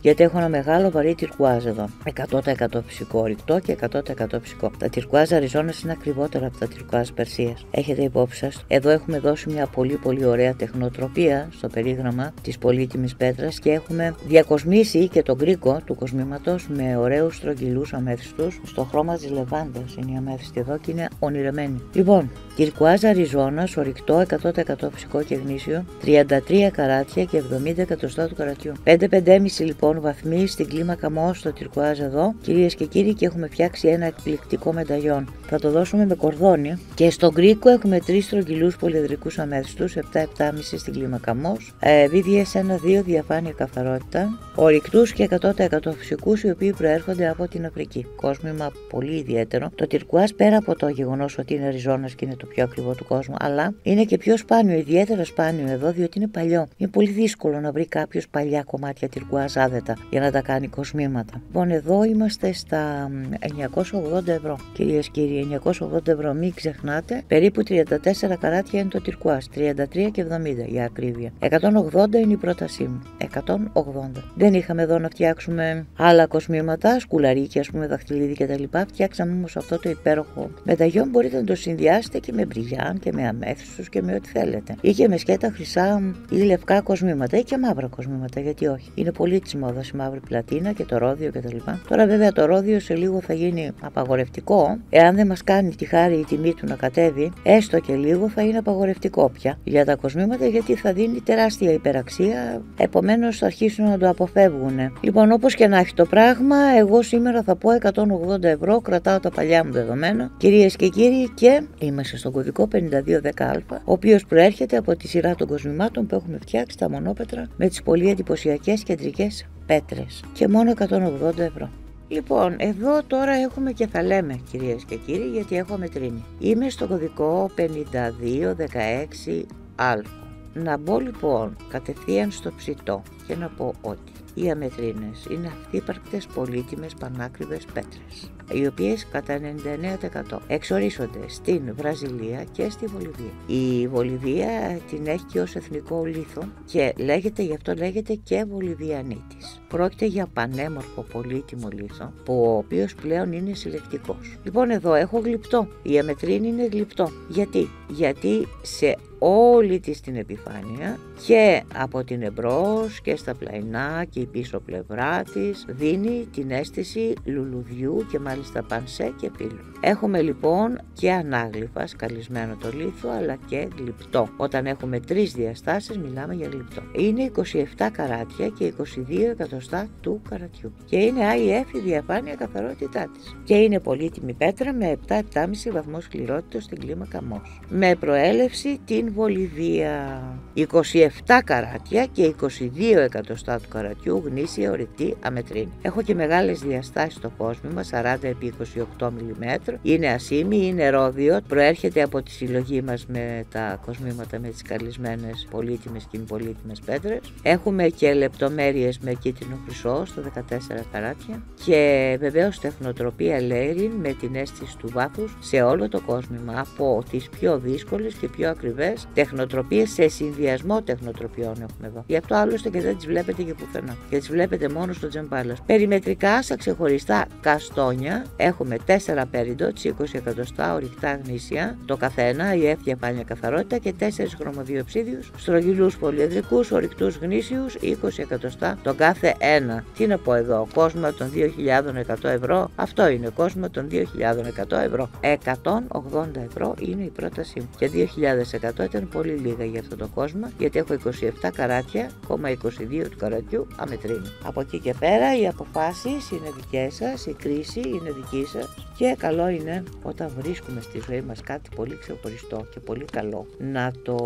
γιατί έχω ένα μεγάλο βαρύ τυρκουάζ εδώ. εκατό τοις εκατό φυσικό ορυκτό και εκατό τοις εκατό φυσικό. Τα τυρκουάζ Αριζόνας είναι ακριβότερα από τα τυρκουάζ Περσίας. Έχετε υπόψη σας. Εδώ έχουμε δώσει μια πολύ πολύ ωραία τεχνοτροπία στο περίγραμμα της πολύτιμης πέτρας και έχουμε διακοσμήσει και τον κρίκο του κοσμήματος με ωραίους στρογγυλούς αμέθιστους. Στο χρώμα της λεβάντας είναι η αμέθιστη εδώ και είναι ονειρεμένη. Λοιπόν, τυρκουάζ Αριζόνας, ορυκτό εκατό τοις εκατό φυσικό και γνήσιο, τριάντα τρία καράτια και εβδομήντα εκατοστά του καρατιού. πέντε με πέντε κόμμα πέντε λοιπόν βαθμοί στην κλίμακα Mohs στο τυρκουάζ εδώ, κυρίες και κύριοι, και έχουμε φτιάξει ένα εκπληκτικό μενταγιόν. Θα το δώσουμε με κορδόνι και στον κρίκο έχουμε τρεις στρογγυλούς πολυεδρικούς αμέθιστους, επτά επτά κόμμα πέντε στην κλίμακα Mohs, ε, βι ντι ες ένα δύο διαφάνεια καθαρότητα, ορυκτούς και εκατό τοις εκατό φυσικούς, οι οποίοι προέρχονται από την Αφρική. Κόσμημα πολύ ιδιαίτερο. Το τυρκουάζ, πέρα από το γεγονός ότι είναι Αριζόνας και είναι το πιο ακριβό του κόσμου, αλλά είναι και πιο σπάνιο, ιδιαίτερα σπάνιο εδώ, διότι είναι παλιό. Είναι πολύ δύσκολο να βρει κάποιο παλιά κομμάτια τυρκουάζ άδετα για να τα κάνει κοσμήματα. Λοιπόν, εδώ είμαστε στα εννιακόσια ογδόντα ευρώ. Κυρίες και κύριοι, εννιακόσια ογδόντα ευρώ, μην ξεχνάτε, περίπου τριάντα τέσσερα καράτια είναι το τυρκουάζ, τριάντα τρία και εβδομήντα για ακρίβεια. εκατόν ογδόντα είναι η πρότασή μου. εκατόν ογδόντα. Δεν είχαμε εδώ να φτιάξουμε άλλα κοσμήματα, σκουλαρίκια, ας πούμε, δαχτυλίδι κτλ. Φτιάξαμε όμως αυτό το υπέροχο μεταγιόν. Μπορείτε να το συνδυάσετε και με μπριγιάν και με αμέθιστους και με ό,τι θέλετε. Ή και με σκέτα χρυσά ή λευκά κοσμήματα ή και μαύρα κοσμήματα, γιατί όχι. Είναι πολύ τη μόδα η μαύρη πλατίνα και το ρόδιο κτλ. Τώρα, βέβαια, το ρόδιο σε λίγο θα γίνει απαγορευτικό. Εάν δεν μας κάνει τη χάρη η τιμή του να κατέβει, έστω και λίγο θα είναι απαγορευτικό πια για τα κοσμήματα, γιατί θα δίνει τεράστια υπεραξία. Επομένως θα αρχίσουν να το αποφεύγουν. Λοιπόν, όπως και να έχει το πράγμα, εγώ σήμερα θα πω εκατόν ογδόντα ευρώ, κρατάω τα παλιά μου δεδομένα, κυρίες και κύριοι, και είμαστε στον κωδικό πενήντα δύο δέκα α, ο οποίος προέρχεται από τη σειρά των κοσμημάτων που έχουμε φτιάξει, τα μονόπετρα με τις πολύ εντυπωσιακές κεντρικές πέτρες. Και μόνο εκατόν ογδόντα ευρώ. Λοιπόν, εδώ τώρα έχουμε και θα λέμε, κυρίες και κύριοι, γιατί έχω μετρήνει. Είμαι στο κωδικό πενήντα δύο δεκαέξι α. Να μπω λοιπόν κατευθείαν στο ψητό και να πω ότι οι αμετρίνες είναι αυθύπαρκτες πολύτιμες πανάκριβες πέτρες, οι οποίες κατά ενενήντα εννέα τοις εκατό εξορίσσονται στην Βραζιλία και στη Βολιβία. Η Βολιβία την έχει και ως εθνικό λίθο και λέγεται, γι' αυτό λέγεται και Βολιβιανίτης. Πρόκειται για πανέμορφο πολύτιμο λίθο, που ο οποίος πλέον είναι συλλεκτικός. Λοιπόν, εδώ έχω γλυπτό. Η αμετρίνη είναι γλυπτό. Γιατί? Γιατί σε όλη της την επιφάνεια και από την εμπρός και στα πλαϊνά και η πίσω πλευρά της δίνει την αίσθηση λουλουδιού και μάλιστα πανσέ και πύλου. Έχουμε λοιπόν και ανάγλυφα σκαλισμένο το λίθο, αλλά και γλυπτό. Όταν έχουμε τρεις διαστάσεις μιλάμε για γλυπτό. Είναι είκοσι επτά καράτια και είκοσι δύο εκατοστά του καρατιού και είναι άι εφ η διαφάνεια καθαρότητά της. Και είναι πολύτιμη πέτρα με επτά επτά κόμμα πέντε βαθμό σκληρότητας στην κλίμακα Mohs. Με προέλευση την Βολιβία. είκοσι επτά καράτια και είκοσι δύο εκατοστά του καρατιού, γνήσια ορυκτή αμετρίνη. Έχω και μεγάλες διαστάσεις στο κόσμημα, σαράντα επί είκοσι οκτώ μιλιμέτρα. Είναι ασήμι, είναι ρόδιο, προέρχεται από τη συλλογή μας με τα κοσμήματα με τις καλυσμένες πολύτιμες και πολύτιμες πέτρες. Έχουμε και λεπτομέρειες με κίτρινο χρυσό στο δεκατέσσερα καράτια και βεβαίως τεχνοτροπία layering με την αίσθηση του βάθους σε όλο το κόσμημα, από τις πιο δύσκολες και πιο ακριβές τεχνοτροπίες σε συνδυασμό τεχνοτροπιών έχουμε εδώ. Γι' αυτό άλλωστε και δεν τις βλέπετε και πουθενά. Και τις βλέπετε μόνο στο Gem Palace. Περιμετρικά, στα ξεχωριστά καστόνια, έχουμε τέσσερα πέριντοτς, είκοσι εκατοστά ορυκτά γνήσια το καθένα, η εφ διαφάνεια καθαρότητα, και τέσσερις χρωμοδιοψίδιους στρογγυλούς πολυεδρικούς ορυκτούς γνήσιους, είκοσι εκατοστά το κάθε ένα. Τι να πω εδώ, κόσμο των δύο χιλιάδες εκατό ευρώ, αυτό είναι κόσμο των δύο χιλιάδες εκατό ευρώ. εκατόν ογδόντα ευρώ είναι η πρότασή μου. Και δύο χιλιάδες εκατό ήταν πολύ λίγα για αυτό το κόσμο, γιατί έχω είκοσι επτά καράτια, είκοσι δύο του καρατιού αμετρίνη. Από εκεί και πέρα οι αποφάσεις είναι δικές σας, η κρίση είναι δική σας, και καλό είναι όταν βρίσκουμε στη ζωή μας κάτι πολύ ξεχωριστό και πολύ καλό να το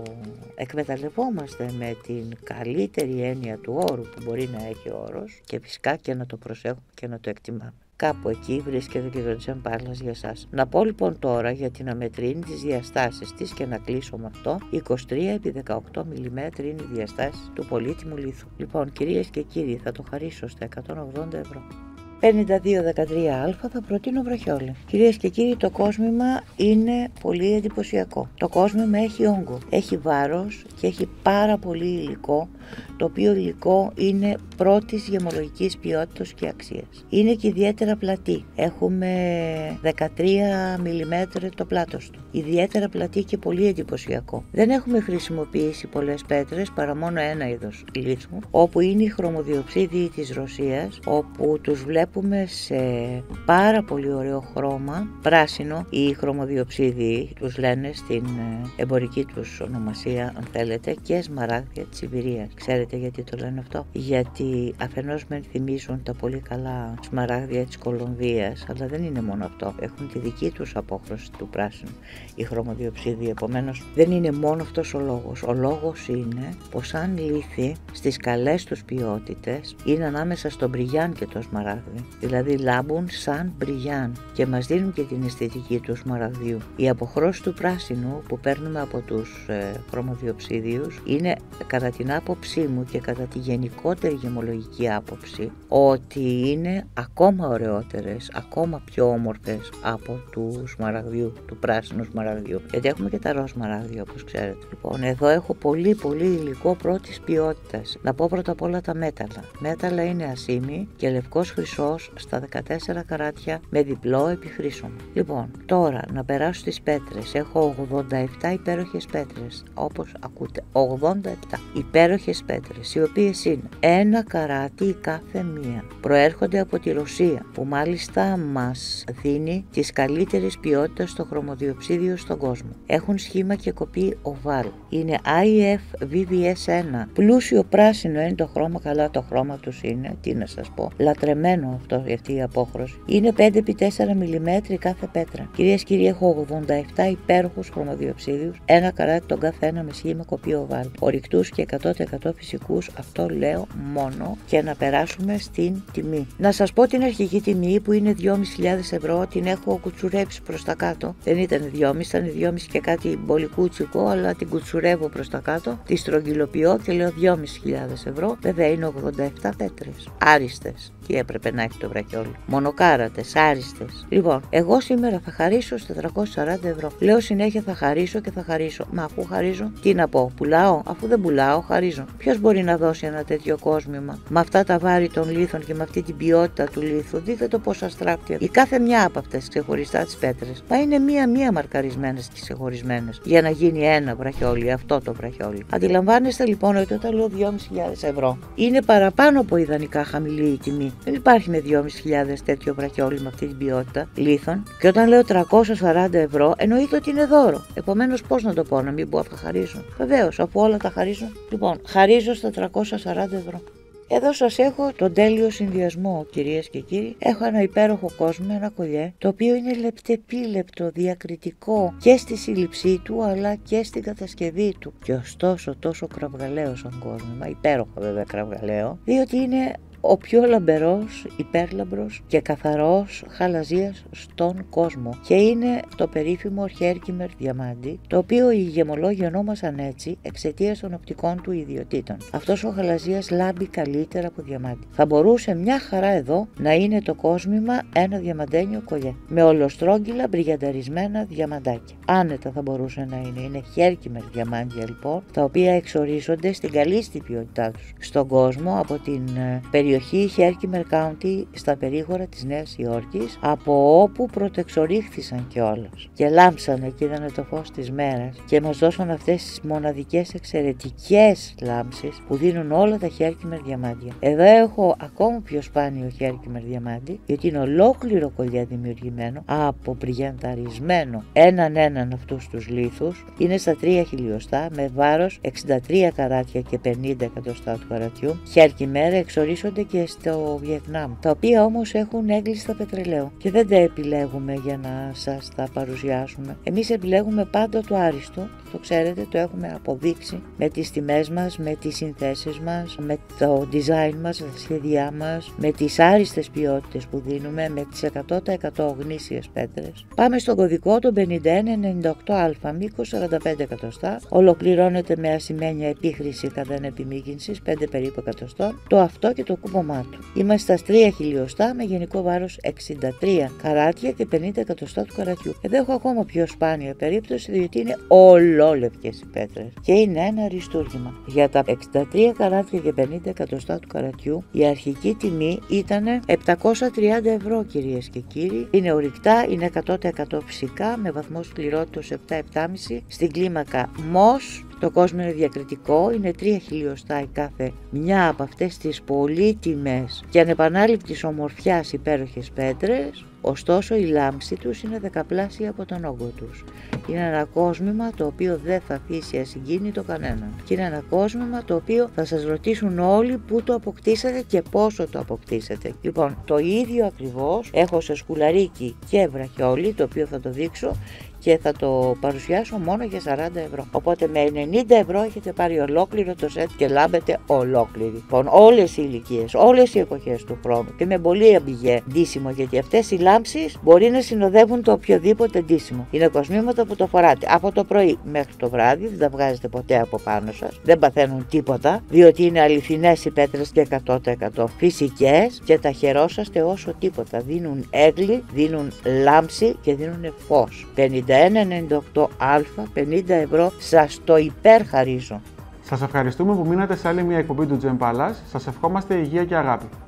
εκμεταλλευόμαστε με την καλύτερη έννοια του όρου που μπορεί να έχει ο όρος, και φυσικά και να το προσέχουμε και να το εκτιμάμε. Κάπου εκεί βρίσκεται και το Gem Palace για σας. Να πω λοιπόν τώρα για την αμετρίνη τις διαστάσεις της και να κλείσω με αυτό. είκοσι τρία επί δεκαοκτώ μιλιμέτρα είναι οι διαστάσεις του πολύτιμου λίθου. Λοιπόν, κυρίες και κύριοι, θα το χαρίσω στα εκατόν ογδόντα ευρώ. πενήντα δύο δεκατρία α θα προτείνω βραχιόλι. Κυρίες και κύριοι, το κόσμημα είναι πολύ εντυπωσιακό. Το κόσμημα έχει όγκο, έχει βάρος και έχει πάρα πολύ υλικό το οποίο υλικό είναι πρώτης γεμολογικής ποιότητας και αξίας. Είναι και ιδιαίτερα πλατή. Έχουμε δεκατρία μιλιμέτρα το πλάτος του. Ιδιαίτερα πλατή και πολύ εντυπωσιακό. Δεν έχουμε χρησιμοποιήσει πολλές πέτρες παρά μόνο ένα είδος λίθου, όπου είναι οι χρωμοδιοψίδιοι της Ρωσίας, όπου τους βλέπουμε σε πάρα πολύ ωραίο χρώμα, πράσινο, οι χρωμοδιοψίδιοι τους λένε στην εμπορική τους ονομασία, αν θέλετε, και σμαράγδια της Σιβηρίας. Ξέρετε γιατί το λένε αυτό? Γιατί αφενός με θυμίζουν τα πολύ καλά σμαράγδια της Κολομβίας, αλλά δεν είναι μόνο αυτό. Έχουν τη δική τους απόχρωση του πράσινου οι χρωμοδιοψίδιοι. Επομένως, δεν είναι μόνο αυτός ο λόγος. Ο λόγος είναι πως αν λίθοι στις καλές τους ποιότητες είναι ανάμεσα στο μπριγιάν και το σμαράγδι. Δηλαδή λάμπουν σαν μπριγιάν και μας δίνουν και την αισθητική του σμαραγδιού. Η αποχρώση του πράσινου που παίρνουμε από τους ε, χρωμοδιοψίδιους είναι, κατά την άποψή μου και κατά τη γενικότερη γεμολογική άποψη, ότι είναι ακόμα ωραιότερες, ακόμα πιο όμορφες από του σμαραγδιού, του πράσινου σμαραγδιού. Γιατί έχουμε και τα ροζ σμαράγδια, όπως ξέρετε. Λοιπόν, εδώ έχω πολύ πολύ υλικό πρώτης ποιότητας. Να πω πρώτα απ' όλα τα μέταλλα. Μέταλλα είναι ασήμι και λευκός χρυσός στα δεκατέσσερα καράτια με διπλό επιχρήσωμα. Λοιπόν, τώρα να περάσω στις πέτρες. Έχω ογδόντα επτά υπέροχες πέτρες, όπως ακούτε. ογδόντα επτά υπέροχες πέτρες, οι οποίες είναι ένα καράτι η κάθε μία. Προέρχονται από τη Ρωσία, που μάλιστα μας δίνει τις καλύτερες ποιότητες στο χρωμοδιοψίδιο στον κόσμο. Έχουν σχήμα και κοπή οβάλ. Είναι άι εφ βι βι ες ένα. Πλούσιο πράσινο είναι το χρώμα, καλά το χρώμα τους είναι, τι να σας πω. Λατρεμένο αυτό, αυτή η απόχρωση. Είναι πέντε επί τέσσερα μιλιμέτρα κάθε πέτρα. Κυρίες και κύριοι, έχω ογδόντα επτά υπέροχους χρωμοδιοψίδιους, ένα καράτι τον κάθε ένα με σχήμα κοπή οβάλ. Ορυκτούς και εκατό τοις εκατό φυσικούς, αυτό λέω μόνο, και να περάσουμε στην τιμή. Να σας πω την αρχική τιμή που είναι δυόμισι χιλιάδες ευρώ, την έχω κουτσουρέψει προς τα κάτω. Δεν ήταν δυόμισι, ήταν δυόμισι και κάτι μπολικούτσικο, αλλά την κουτσουρεύω προς τα κάτω, τη στρογγυλοποιώ και λέω δυόμισι χιλιάδες ευρώ. Βέβαια είναι ογδόντα επτά πέτρες. Άριστες. Τι έπρεπε να έχει το βραχιόλι. Μονοκάρατες, άριστες. Λοιπόν, εγώ σήμερα θα χαρίσω στα τετρακόσια σαράντα ευρώ. Λέω συνέχεια θα χαρίσω και θα χαρίσω. Μα αφού χαρίζω, τι να πω, πουλάω? Αφού δεν πουλάω, χαρίζω. Ποιος μπορεί να δώσει ένα τέτοιο κόσμημα με αυτά τα βάρη των λίθων και με αυτή την ποιότητα του λίθου? Δείτε το πόσα στράπτια. Η κάθε μια από αυτές ξεχωριστά τις πέτρες. Μα είναι μία-μία μαρκαρισμένες και ξεχωρισμένες για να γίνει ένα βραχιόλι, αυτό το βραχιόλι. Αντιλαμβάνεστε λοιπόν ότι όταν λέω δυόμισι χιλιάδες ευρώ είναι παραπάνω από ιδανικά χαμηλή η τιμή. Δεν υπάρχει με δυόμισι χιλιάδες τέτοιο βραχιόλι με αυτή την ποιότητα λίθων. Και όταν λέω τριακόσια σαράντα ευρώ, εννοείται ότι είναι δώρο. Επομένως, πώς να το πω, να μην πω θα χαρίσω? Βεβαίως, αφού όλα τα χαρίζω. Λοιπόν, χαρίζω στα τριακόσια σαράντα ευρώ. Εδώ σας έχω τον τέλειο συνδυασμό, κυρίες και κύριοι. Έχω ένα υπέροχο κόσμο, ένα κολλιέ, το οποίο είναι λεπτεπίλεπτο, διακριτικό και στη σύλληψή του αλλά και στην κατασκευή του. Και ωστόσο τόσο κραυγαλαίο σαν κόσμημα, υπέροχο βέβαια κραυγαλαίο, διότι είναι ο πιο λαμπερός, υπέρλαμπρος και καθαρός χαλαζίας στον κόσμο. Και είναι το περίφημο Herkimer διαμάντι, το οποίο οι γεμολόγοι ονόμασαν έτσι εξαιτίας των οπτικών του ιδιωτήτων. Αυτός ο χαλαζίας λάμπει καλύτερα από διαμάντι. Θα μπορούσε μια χαρά εδώ να είναι το κόσμημα ένα διαμαντένιο κολλιέ, με ολοστρόγγυλα μπριγιανταρισμένα διαμαντάκια. Άνετα θα μπορούσε να είναι. Είναι Herkimer διαμάντια λοιπόν, τα οποία εξορίζονται στην καλύστη ποιότητά τους στον κόσμο από την περιοχή Herkimer County στα περίγωρα της Νέας Υόρκης, από όπου πρωτεξορίχθησαν κιόλας και λάμψανε και είδανε το φως της μέρας και μας δώσαν αυτές τις μοναδικές εξαιρετικές λάμψεις που δίνουν όλα τα Herkimer διαμάντια. Εδώ έχω ακόμα πιο σπάνιο Herkimer διαμάντι, γιατί είναι ολόκληρο κολλιέ δημιουργημένο από μπριγιανταρισμένο έναν έναν αυτούς τους λίθους. Είναι στα τρία χιλιοστά με βάρος εξήντα τρία καράτια και πενήντα εκατοστά του καρατιού. Herkimer εξορίσονται και στο Βιετνάμ, τα οποία όμως έχουν έγκλειστα πετρελαίου και δεν τα επιλέγουμε για να σας τα παρουσιάσουμε. Εμείς επιλέγουμε πάντα το άριστο, το ξέρετε, το έχουμε αποδείξει με τις τιμές μας, με τις συνθέσεις μας, με το design μας, τα σχέδιά μας, με τις άριστες ποιότητες που δίνουμε, με τις εκατό τοις εκατό γνήσιες πέτρες. Πάμε στον κωδικό το πενήντα ένα ενενήντα οκτώ α, μήκος σαράντα πέντε εκατοστά, ολοκληρώνεται με ασημένια επίχρηση κατά επιμήκυνσης πέντε περίπου εκατοστών, το αυτό και το κούπομά του. Είμαστε στα τρία χιλιοστά με γενικό βάρος εξήντα τρία καράτια και πενήντα εκατοστά του καρατιού. Εδώ έχω ακόμα πιο σπάνια περίπτωση, διότι είναι όλο ολόλευκες οι πέτρες και είναι ένα αριστούργημα. Για τα εξήντα τρία καράτια και πενήντα εκατοστά του καρατιού η αρχική τιμή ήταν επτακόσια τριάντα ευρώ, κυρίες και κύριοι. Είναι ορυκτά, είναι εκατό τοις εκατό φυσικά, με βαθμό σκληρότητας επτά επτά κόμμα πέντε στην κλίμακα Μος. Το κόσμο είναι διακριτικό, είναι τρία χιλιοστά η κάθε μια από αυτές τις πολύτιμες και ανεπανάληπτης ομορφιάς υπέροχες πέτρες. Ωστόσο η λάμψη τους είναι δεκαπλάσια από τον όγκο τους. Είναι ένα κόσμημα το οποίο δεν θα αφήσει ασυγκίνητο κανέναν. Και είναι ένα κόσμημα το οποίο θα σας ρωτήσουν όλοι πού το αποκτήσατε και πόσο το αποκτήσατε. Λοιπόν, το ίδιο ακριβώς έχω σε σκουλαρίκι και βραχιόλι, το οποίο θα το δείξω και θα το παρουσιάσω μόνο για σαράντα ευρώ. Οπότε με ενενήντα ευρώ έχετε πάρει ολόκληρο το σετ και λάμπετε ολόκληρη. Λοιπόν, όλες οι ηλικίες, όλες οι εποχές του χρόνου και με πολύ αμπηγέ ντύσιμο, γιατί αυτές οι λάμψεις μπορεί να συνοδεύουν το οποιοδήποτε ντύσιμο. Είναι κοσμήματα που το φοράτε από το πρωί μέχρι το βράδυ, δεν τα βγάζετε ποτέ από πάνω σας, δεν παθαίνουν τίποτα, διότι είναι αληθινές οι πέτρες και εκατό τοις εκατό φυσικές και τα χαιρόσαστε όσο τίποτα. Δίνουν έγκλη, δίνουν λάμψη και δίνουν φως. πενήντα ένα ενενήντα οκτώ α, πενήντα ευρώ, σας το υπερχαρίζω. Σας ευχαριστούμε που μείνατε σε άλλη μια εκπομπή του Gem Palace. Σας ευχόμαστε υγεία και αγάπη.